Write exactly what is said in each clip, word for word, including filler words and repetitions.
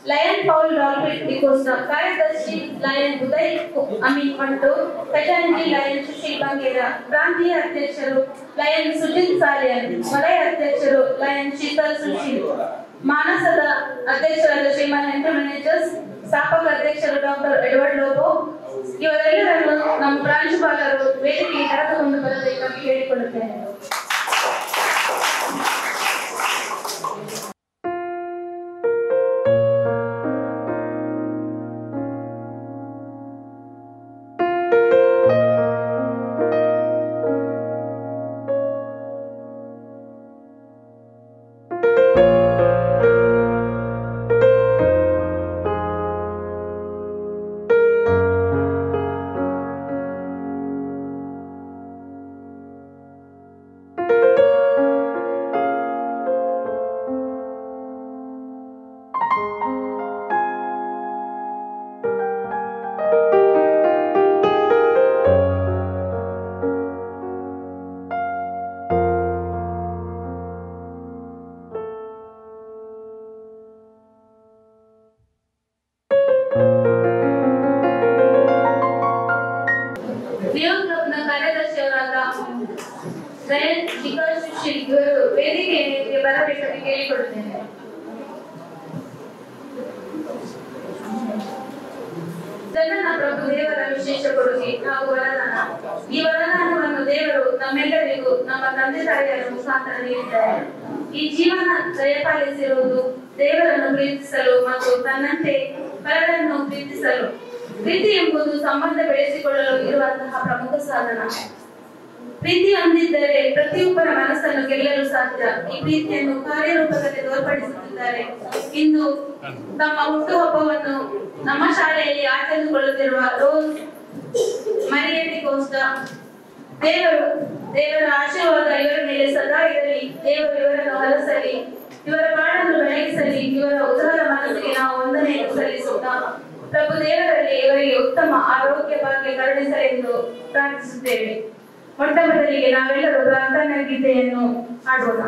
Lion Paul ರಾಲ್ಫಿಟ್ D'Costa, ಕಾರ್ಯದರ್ಶಿ lion Uday Amit ಮಟ್ಟು, ಖಜಾಂಚಿ lion Sushil Bangera, ಪ್ರಾಂತೀಯ ಅಧ್ಯಕ್ಷರು ಲಯನ್ ಸುಜಿತ್ ಸಾಲಿಯನ್, ವಲಯ ಅಧ್ಯಕ್ಷರು ಲಯನ್ ಶೀತಲ್ ಸುಶೀಲ್, ಮಾನಸದ ಅಧ್ಯಕ್ಷರಾದ ಶ್ರೀಮಾನ್ ಎಂಟು ಮ್ಯಾನೇಜರ್ಸ್, ಸ್ಥಾಪಕ ಅಧ್ಯಕ್ಷರು ಡಾಕ್ಟರ್ ಎಡ್ವರ್ಡ್ ಲೋಬೋ, ಇವರೆಲ್ಲರನ್ನು ನಮ್ಮ ಪ್ರಾಂಶುಪಾಲರು ವೇದಿಕೆಗೆ ಕರೆದುಕೊಂಡು ಬರಬೇಕಾಗಿ ಹೇಳಿಕೊಳ್ಳುತ್ತೇನೆ. ವೇದಿಕೆಗೆ ಬರಬೇಕಾಗಿ ಕೇಳಿಕೊಳ್ಳುತ್ತೇನೆ. ಜನನ ಪ್ರಭು ದೇವರ ವಿಶೇಷ ಕೊಡುಗೆ ಹಾಗೂ ವರದಾನ. ಈ ವರದಾನವನ್ನು ದೇವರು ನಮ್ಮೆಲ್ಲರಿಗೂ ನಮ್ಮ ತಂದೆ ತಾಯಿಯರ ಮುಖಾಂತರ ನೀಡಿದ್ದಾರೆ. ಈ ಜೀವನ ದಯಪಾಲಿಸಿರುವುದು ದೇವರನ್ನು ಪ್ರೀತಿಸಲು ಮತ್ತು ತನ್ನಂತೆ ಪರರನ್ನು ಪ್ರೀತಿಸಲು. ಪ್ರೀತಿ ಎಂಬುದು ಸಂಬಂಧ ಬೆಳೆಸಿಕೊಳ್ಳಲು ಇರುವಂತಹ ಪ್ರಮುಖ ಸಾಧನ. ಪ್ರೀತಿ ಹೊಂದಿದ್ದರೆ ಪ್ರತಿಯೊಬ್ಬರ ಮನಸ್ಸನ್ನು ಗೆಲ್ಲಲು ಸಾಧ್ಯ. ಈ ಪ್ರೀತಿಯನ್ನು ಕಾರ್ಯರೂಪದಲ್ಲಿ ತೋರ್ಪಡಿಸುತ್ತಿದ್ದಾರೆ. ಇಂದು ತಮ್ಮ ಹುಟ್ಟುಹಬ್ಬವನ್ನು ನಮ್ಮ ಶಾಲೆಯಲ್ಲಿ ಆಚರಿಸಿಕೊಳ್ಳುತ್ತಿರುವ ರೋಸ್ ಮರಿಯಟಿ ಕೋಸ್ಟಾ, ದೇವರು ದೇವರ ಆಶೀರ್ವಾದ ಇವರ ಮೇಲೆ ಸದಾ ಇರಲಿ. ದೇವರು ಇವರನ್ನು ಹರಸಲಿ, ಇವರ ಬಾಳನ್ನು ಬೆಳಗಿಸಲಿ. ಇವರ ಉದಾರ ಮನಸ್ಸಿಗೆ ನಾವು ವಂದನೆಯನ್ನು ಸಲ್ಲಿಸುತ್ತಾ ಪ್ರಭು ದೇವರಲ್ಲಿ ಇವರಿಗೆ ಉತ್ತಮ ಆರೋಗ್ಯ ಭಾಗ್ಯ ಕರುಣಿಸಲೆಂದು ಪ್ರಾರ್ಥಿಸುತ್ತೇವೆ. ಮೊಟ್ಟ ಮೊದಲಿಗೆ ನಾವೆಲ್ಲರೂ ಪ್ರಾರ್ಥನಾ ಗೀತೆಯನ್ನು ಹಾಡೋಣ.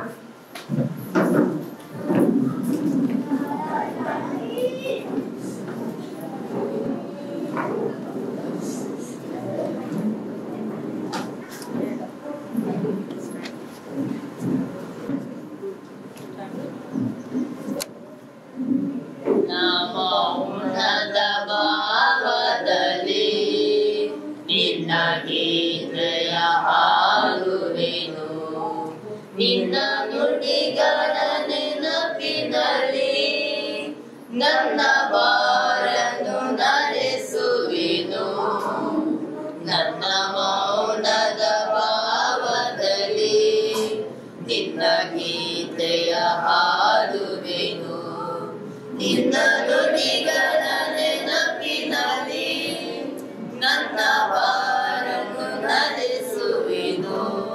ನಿನ್ನ ನುಡಿಗಳ ನೆನಪಿನಲ್ಲಿ ನನ್ನ ಬಾರನ್ನು ನಡೆಸುವೆನು. ನನ್ನ ಮೌನದ ಭಾವದಲ್ಲಿ ನಿನ್ನ ಗೀತೆಯ ಹಾಡುವೆನು. ನಿನ್ನ ನುಡಿಗಳ ನೆನಪಿನಲ್ಲಿ ನನ್ನ ಬಾರನ್ನು ನಡೆಸುವೆನು.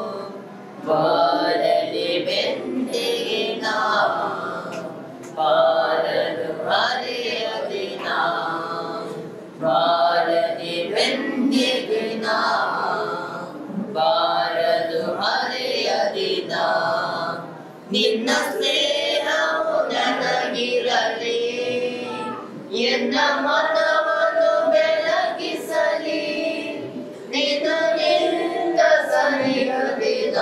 ಬಾರಲಿ ಬೆಂದಿಗೆ ನಾ ಬಾರಲು ಹರಿಯದೆ ನಾ ಬಾರಲಿ ಬೆಂದಿಗೆ ನಾ ಬಾರಲು ಹರಿಯದೆ ನಾ. ನಿನ್ನ ಸ್ನೇಹವು ನನಗಿರಲಿ, ಎನ್ನ ಮನವನ್ನು ಬೆಳಗಿಸಲಿ. ನಿನ್ನಿಂದ ಸರಿಯದಿನ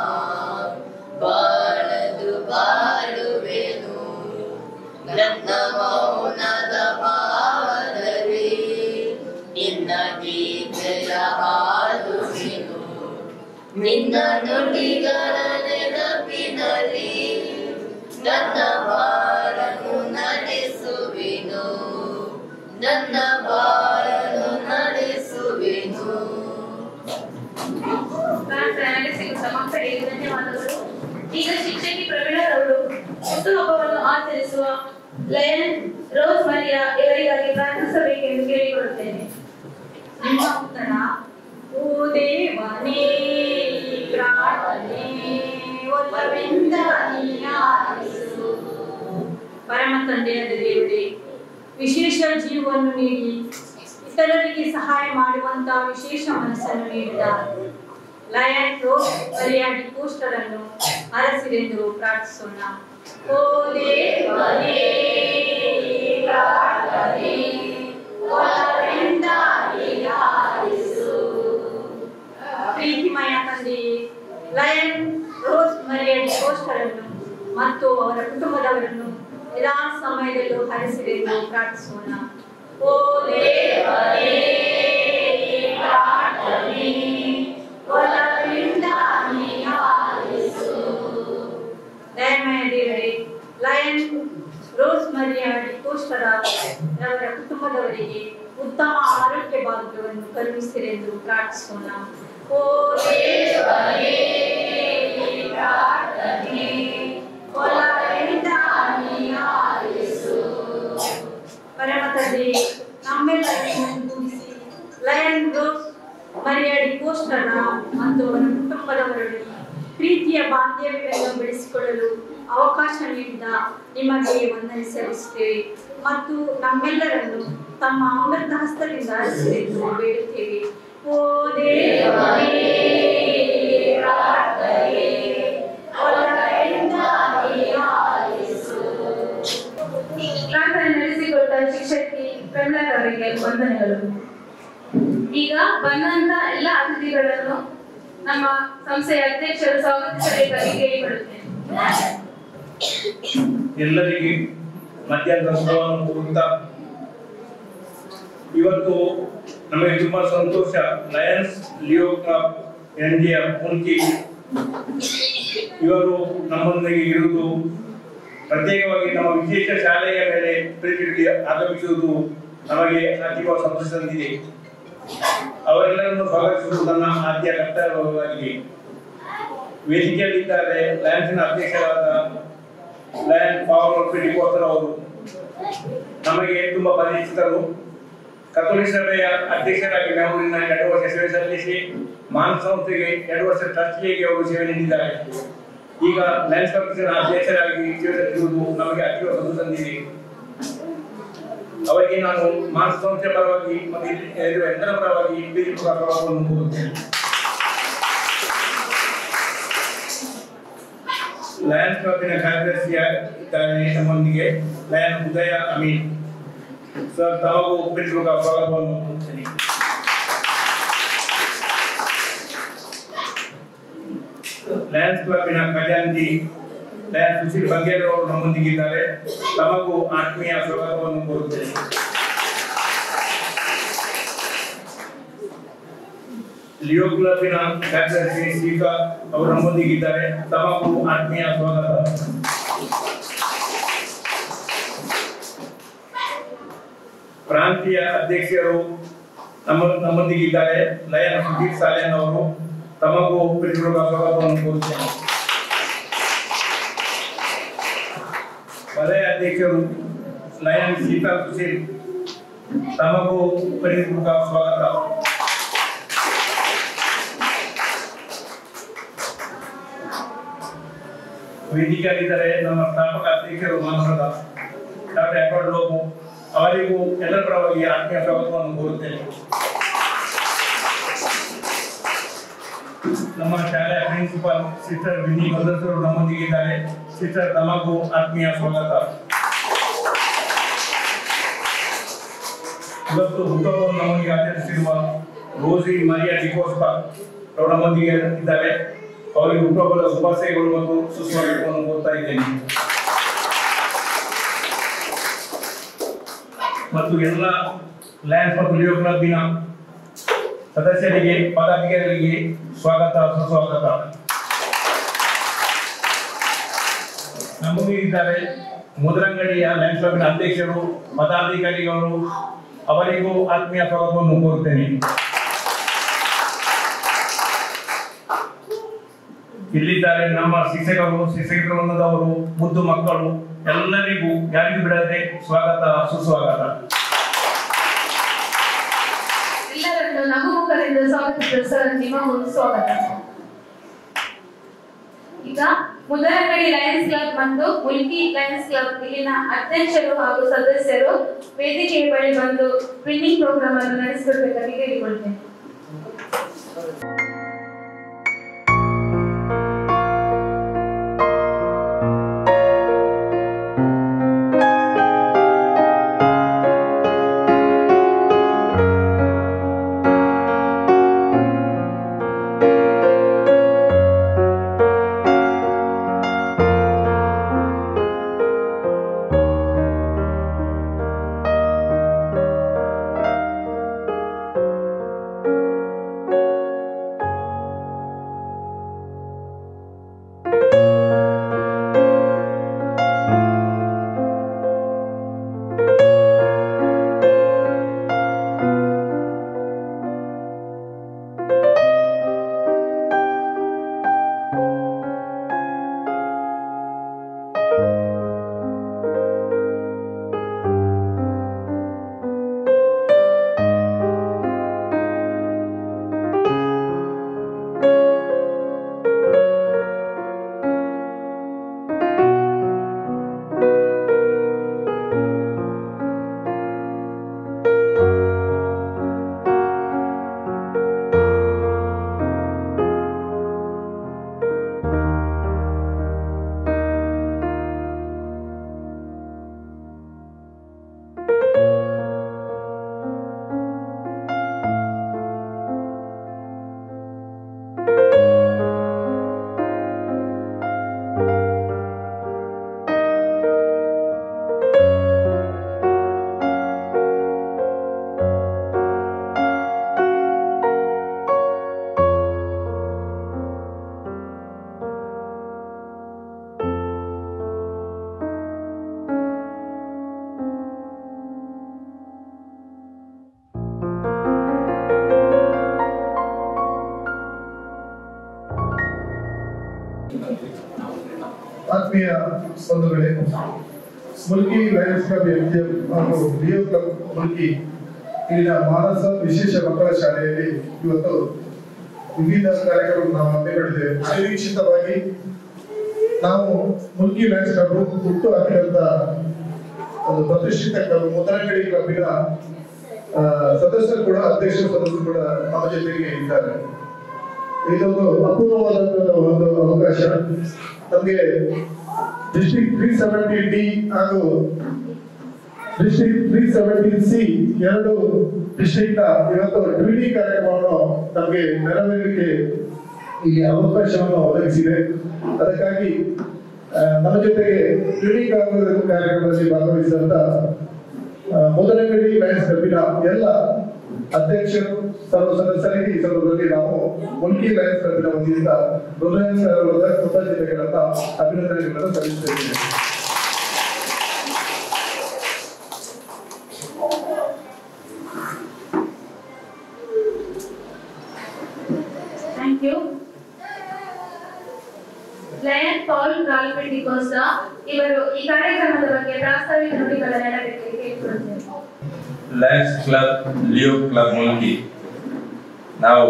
ಬಾಳದು ಬಾಳುವೆನು. ನನ್ನ ಮೌನದ ಭಾವದಲ್ಲಿ ನಿನ್ನ ಗೀತೆಯ ಹಾಡುವೆನು. ನಿನ್ನ ನುಡಿಗಳ ನೆನಪಿನಲ್ಲಿ ನನ್ನ ಬಾಳನ್ನು ನಡೆಸುವೆನು. ನನ್ನ ಬಾಳನ್ನು ನಡೆಸುವೆನು. ಮಕ್ಕಳಿಗೆ ಧನ್ಯವಾದಗಳು. ಈಗ ಶಿಕ್ಷಕಿ ಪ್ರವೀಣರವರು ಹುಟ್ಟುಹಬ್ಬವನ್ನು ಆಚರಿಸುವ ಲಯನ್ ರೋಸ್ ಮರಿಯಾ ಇವರಿಗಾಗಿ ಪ್ರಾರ್ಥಿಸಬೇಕೆಂದು ಕೇಳಿಕೊಳ್ಳುತ್ತೇನೆ. ನಿಮ್ಮ ಉತ್ತರ: ಓ ದೇವನೇ, ಪ್ರಾರ್ಥನೆ ಒಲವೆಂದ ನೀನಾಲಿಸು. ಪರಮ ತಂದೆಯಾದ ದೇವರೇ, ವಿಶೇಷ ಜೀವವನ್ನು ನೀಡಿ ಇತರರಿಗೆ ಸಹಾಯ ಮಾಡುವಂತಹ ವಿಶೇಷ ಮನಸ್ಸನ್ನು ನೀಡಿದ ಲಯನ್ ರೋಸ್ ಮರಿಯಾ ಡಿಕೋಸ್ಟರನ್ನು ಅರಸಿರೆಂದು ಪ್ರಾರ್ಥಿಸೋಣ. ಓ ದೇವನೇ, ದೇವನೇ ಒಲವೆಂದ ಹೀಯಾಳಿಸು. ಪ್ರೀತಿಮಯ ತಂದೆ ಲಯನ್ ರೋಸ್ ಮರಿಯಡಿ ಕೋಸ್ಟರನ್ನು ಮತ್ತು ಅವರ ಕುಟುಂಬದವರನ್ನು ಎಲ್ಲಾ ಸಮಯದಲ್ಲೂ ಹರಿಸಿರೆಂದು ಪ್ರಾರ್ಥಿಸೋಣ. ಓ ದೇವನೇ ಪ್ರಾರ್ಥನೆ ಒಲವೆಂದ ಹೀಯಾಳಿಸು. ದಯಮಯ ದೇವರೇ, ಲಯನ್ ರೋಸ್ ಮರಿಯಡಿ ಕೋಸ್ಟರ ಅವರ ಕುಟುಂಬದವರಿಗೆ ಉತ್ತಮ ಆರೋಗ್ಯ ಭಾಗ್ಯವನ್ನು ಕರುಣಿಸಿರೆಂದು ಪ್ರಾರ್ಥಿಸೋಣ. ಓ ದೇವನೇ ಪ್ರಾರ್ಥನೆ ಒಲವೆಂದ ಹೀಯಾಳಿಸು. ಪರಮ ತಂದೆ, ನಮ್ಮೆಲ್ಲರನ್ನು ಕೂಡಿಸಿ ಲಯನ್ ರೋಸ್ ಮರಿಯಡಿ ಕೋಸ್ಟರ ಮತ್ತು ಅವರ ಕುಟುಂಬದವರಲ್ಲಿ ಪ್ರೀತಿಯ ಬಾಂಧವ್ಯಗಳನ್ನು ಬೆಳೆಸಿಕೊಳ್ಳಲು ಅವಕಾಶ ನೀಡಿದ ನಿಮಗೆ ವಂದನೆ ಸಲ್ಲಿಸುತ್ತೇವೆ ಮತ್ತು ನಮ್ಮೆಲ್ಲರನ್ನು ತಮ್ಮ ಅಮೃತ ಹಸ್ತದಿಂದ ಹರಿಸಿರೆಂದು ಬೇಡುತ್ತೇವೆ. ಓ ದೇವನೇ ಪ್ರಾರ್ಥನೆ ಒಲವೆಂದ ಹೀಯಾಳಿಸು. ಪ್ರಾರ್ಥನೆ ನಡೆಸಿಕೊಟ್ಟ ಶಿಕ್ಷಕಿ ಪ್ರಮೀಳರವರಿಗೆ ವಂದನೆಗಳು. ಈಗ ಬಂದಂತ ಎಲ್ಲ ಅತಿಥಿಗಳನ್ನು ನಮ್ಮ ಸಂಸ್ಥೆಯ ಅಧ್ಯಕ್ಷರು ಸ್ವಾಗತಿಸಬೇಕಾಗಿ ಕೇಳಿಕೊಳ್ಳುತ್ತೇನೆ. ಎಲ್ಲರಿಗೆ ಮಧ್ಯಾಹ್ನದ ಶುಭವನ್ನು ಕೋರುತ್ತಾ, ಇವತ್ತು ನಮಗೆ ತುಂಬಾ ಸಂತೋಷ. ಲಯನ್ಸ್ ಲಿಯೋ ಕ್ಲಬ್ ಎನ್ಜಿಯ ಮುನ್ಕಿ ಇವರು ನಮ್ಮೊಂದಿಗೆ ಇರುವುದು, ಪ್ರತ್ಯೇಕವಾಗಿ ನಮ್ಮ ವಿಶೇಷ ಶಾಲೆಯ ಮೇಲೆ ಪ್ರೀತಿ ಆಗಮಿಸುವುದು ನಮಗೆ ಅತೀವ ಸಂತೋಷ ತಂದಿದೆ. ಅವರೆಲ್ಲರನ್ನು ಸ್ವಾಗತಿಸುವುದು ನನ್ನ ಆದ್ಯ ಕರ್ತವ್ಯವಾಗಿದೆ. ವೇದಿಕೆಯಲ್ಲಿದ್ದಾರೆ ಲಯನ್ಸ್ನ ಅಧ್ಯಕ್ಷರಾದ ಲಯನ್ ಪವರ್ ಡಿಕೋಸ್ಟರ್ ಅವರು. ನಮಗೆ ತುಂಬಾ ಪರಿಚಿತರು. ಕಥೋಲಿಕ ಸಭೆಯ ಅಧ್ಯಕ್ಷರಾಗಿ ಬೆಂಗಳೂರಿನ ಎರಡು ವರ್ಷ ಸೇವೆ ಸಲ್ಲಿಸಿ ಮಾನವ ಸಂಸ್ಥೆಗೆ ಎರಡು ವರ್ಷ ಟ್ರಸ್ಟಿಗೆ ಅವರು ಸೇವೆ ನೀಡಿದ್ದಾರೆ. ಈಗ ಲಯನ್ಸ್ ಪಕ್ಷದ ಅಧ್ಯಕ್ಷರಾಗಿ ಸೇವೆ ಸಲ್ಲಿಸುವುದು ನಮಗೆ ಅತೀವ ಸಂತೋಷ ತಂದಿದೆ. ಅವರಿಗೆ ನಾನು ಮಾನವ ಸಂಸ್ಥೆ ಪರವಾಗಿ ಮತ್ತು ಎಲ್ಲರ ಪರವಾಗಿ ಪ್ರೀತಿಪೂರ್ವಕವನ್ನು ಕೋರುತ್ತೇನೆ. ಲಯನ್ಸ್ ಕ್ಲಬ್ಬಿನ ಕಾರ್ಯದರ್ಶಿಯಾಗಿದ್ದಾರೆ ನಮ್ಮೊಂದಿಗೆ ಲಯನ್ ಉದಯ ಅಮೀನ್ ಸರ್. ತಮಗೂ ಪ್ರೀತಿಪೂರ್ವಕ ಸ್ವಾಗತವನ್ನು ಕೋರುತ್ತೇನೆ. ಲಯನ್ಸ್ ಕ್ಲಬ್ಬಿನ ಖಜಾಂಚಿ ಲಯನ್ ಸುಶೀಲ್ ಬಂಗೇರ್ ಅವರು ನಮ್ಮೊಂದಿಗಿದ್ದಾರೆ. ತಮಗೂ ಆತ್ಮೀಯ ಸ್ವಾಗತವನ್ನು ಕೋರುತ್ತೇನೆ. ಲಿಯೋ ಕ್ಲಬ್ಬಿನ ಕಾರ್ಯದರ್ಶಿ ಶ್ರೀಕಾ ಅವರು ನಮ್ಮೊಂದಿಗಿದ್ದಾರೆ. ತಮಗೂ ಆತ್ಮೀಯ ಸ್ವಾಗತ. ಪ್ರಾಂತೀಯ ಅಧ್ಯಕ್ಷರು ನಮ್ಮ ನಮ್ಮೊಂದಿಗಿದ್ದಾರೆ. ಲಯನ್ ಸುದೀಪ್ ಸಾಲೇನ್ ಅವರು. ತಮಗೂ ಪ್ರೀತಿಪೂರ್ವಕ ಸ್ವಾಗತವನ್ನು ಕೋರುತ್ತೇನೆ. ವಲಯ ಅಧ್ಯಕ್ಷರು ಲಯನ್ ಸೀತಾ ಸುಶೀಲ್. ತಮಗೂ ಪ್ರೀತಿಪೂರ್ವಕ ಸ್ವಾಗತ. ವೇದಿಕೆಯಾಗಿದ್ದಾರೆ ನಮ್ಮ ಸ್ಥಾಪಕ ಅಧ್ಯಕ್ಷರು ಮಾನವರದ ಡಾಕ್ಟರ್ ಎಡ್ವರ್ಡ್ ಲೋಬು. ಅವರಿಗೂ ಎಲ್ಲರ ಪರವಾಗಿ ಆತ್ಮೀಯ ಸ್ವಾಗತವನ್ನು ಕೋರುತ್ತೇನೆ. ನಮ್ಮ ಶಾಲೆಯ ಪ್ರಿನ್ಸಿಪಾಲ್ ಸಿಸ್ಟರ್ ವಿನಿ ಮದರ್ಸರು ನಮ್ಮೊಂದಿಗಿದ್ದಾರೆ. ಸಿಸ್ಟರ್, ತಮಗೂ ಆತ್ಮೀಯ ಸ್ವಾಗತ. ಇವತ್ತು ಹುಟ್ಟುಹಬ್ಬವನ್ನು ನಮ್ಮೊಂದಿಗೆ ಆಚರಿಸಿರುವ ರೋಸಿ ಮರಿಯಾ ಡಿಕೋಸ್ಟಾ ಅವರು ನಮ್ಮೊಂದಿಗೆ ಇದ್ದಾರೆ. ಅವರಿಗೆ ಹುಟ್ಟುಹಬ್ಬದ ಶುಭಾಶಯಗಳು ಮತ್ತು ಸುಸ್ವಾಗತವನ್ನು ಕೋರ್ತಾ ಇದ್ದೇನೆ. ಮತ್ತು ಎಲ್ಲ ಲಯನ್ಸ್ ಮತ್ತು ಲಿಯೋ ಕ್ಲಬ್ಬಿನ ಸದಸ್ಯರಿಗೆ, ಪದಾಧಿಕಾರಿಗಳಿಗೆ ಸ್ವಾಗತ, ಸುಸ್ವಾಗತ. ನಮ್ಮೊಂದಿಗೆ ಇದ್ದಾರೆ ಮುದ್ರಂಗಡಿಯ ಲಯನ್ಸ್ ಕ್ಲಬ್ಬಿನ ಅಧ್ಯಕ್ಷರು, ಪದಾಧಿಕಾರಿಗಳು. ಅವರಿಗೂ ಆತ್ಮೀಯ ಸ್ವಾಗತವನ್ನು ಕೋರುತ್ತೇನೆ. ಇಲ್ಲಿದ್ದಾರೆ ನಮ್ಮ ಶಿಕ್ಷಕರು, ಶಿಕ್ಷಕರ ವೃಂದದವರು, ಮುದ್ದು ಮಕ್ಕಳು. ಎಲ್ಲರಿಗೂ ಯಾರಿಗೂ ಬಿಡದೆ ಸ್ವಾಗತ, ಸುಸ್ವಾಗತ. ಎಲ್ಲರನ್ನು ನಗುಮುಖದಿಂದ ಸ್ವಾಗತಿಸಿದ ಸರ್, ನಿಮಗೂ ಸ್ವಾಗತ. ಈಗ ಮುದರಗಡಿ ಲಯನ್ಸ್ ಕ್ಲಬ್ ಮತ್ತು ಮುಲ್ಕಿ ಲಯನ್ಸ್ ಕ್ಲಬ್ ಇಲ್ಲಿನ ಅಧ್ಯಕ್ಷರು ಹಾಗೂ ಸದಸ್ಯರು ವೇದಿಕೆಯ ಬಳಿ ಬಂದು ಟ್ವಿನ್ನಿಂಗ್ ಪ್ರೋಗ್ರಾಮ್ ಅನ್ನು ನಡೆಸಿಕೊಡ್ಬೇಕಾಗಿ ಕೇಳಿಕೊಳ್ತೇನೆ. ಆತ್ಮೀಯ ಬಂಧುಗಳೇ, ಮುಲ್ಕಿ ಲಯನ್ಸ್ ಕ್ಲಬ್ ಎಂಜಿಎಂ ಹಾಗೂ ಲಿಯೋ ಕ್ಲಬ್ ಮುಲ್ಕಿ ಇಲ್ಲಿನ ಮಾನಸ ವಿಶೇಷ ಮಕ್ಕಳ ಶಾಲೆಯಲ್ಲಿ ಇವತ್ತು ವಿವಿಧ ಕಾರ್ಯಕ್ರಮ ನಾವು ಹಮ್ಮಿಕೊಂಡಿದ್ದೇವೆ. ಅನಿರೀಕ್ಷಿತವಾಗಿ ನಾವು ಮುಲ್ಕಿ ಲಯನ್ಸ್ ಕ್ಲಬ್ ಹುಟ್ಟು ಹಾಕಿದಂತ ಒಂದು ಪ್ರತಿಷ್ಠಿತ ಕ್ಲಬ್ ಮುದ್ರಂಗಡಿ ಕ್ಲಬ್ಬಿನ ಸದಸ್ಯರು ಕೂಡ ಅಧ್ಯಕ್ಷ ಸದಸ್ಯರು ಕೂಡ ನಮ್ಮ ಜೊತೆಗೆ ಇದ್ದಾರೆ. ಇದೊಂದು ಅಪೂರ್ವವಾದಂತಹ ಒಂದು ಅವಕಾಶ. ನಮಗೆ ಡಿಸ್ಟ್ರಿಕ್ಟ್ ತ್ರೀ ಸೆವೆಂಟಿ ಡಿ ಹಾಗೂ ಡಿಸ್ಟ್ರಿಕ್ಟ್ ತ್ರೀ ಸೆವೆಂಟಿ ಸಿ ಎರಡು ಡಿಸ್ಟ್ರಿಕ್ಟ್ ನ ಇವತ್ತು ಡಿವಿಡಿ ಕಾರ್ಯಕ್ರಮವನ್ನು ನಮಗೆ ನೆರವೇರಿಕೆ ಇಲ್ಲಿ ಅವಕಾಶವನ್ನು ಒದಗಿಸಿದೆ. ಅದಕ್ಕಾಗಿ ನಮ್ಮ ಜೊತೆಗೆ ಡಿವಿಡಿ ಕಾರ್ಯಕ್ರಮದಲ್ಲಿ ಭಾಗವಹಿಸಿದಂತ ಮುದ್ರಂಗಡಿ ಲಯನ್ಸ್ ಕ್ಲಬ್ಬಿನ ಎಲ್ಲ ಅಧ್ಯಕ್ಷರು ಸರ್ವ ಸದಸ್ಯರಿಗೆ ಈ ಸಂದರ್ಭದಲ್ಲಿ ನಾವು ಮುಲ್ಕಿ ಲಯನ್ಸ್ ಕ್ಲಬ್ಬಿನ ವತಿಯಿಂದ ಹೃದಯ ಕೃತಜ್ಞತೆಗಳನ್ನ ಅಭಿನಂದನೆಗಳನ್ನು ಸಲ್ಲಿಸುತ್ತೇವೆ. Thank you. ಲಯನ್ ಪೌಲ್ ರಾಲ್ಪೆಟಿ ಕೋಸ್ಟಾ ಇವರು ಈ ಕಾರ್ಯಕ್ರಮದ ಬಗ್ಗೆ ಪ್ರಾಸ್ತಾವಿಕ ನುಡಿಗಳ ನೆರವೇರಿಕೆ ಕೇಳಿಕೊಳ್ಳುತ್ತೇವೆ. Lions club Leo club Mulki ನಾವು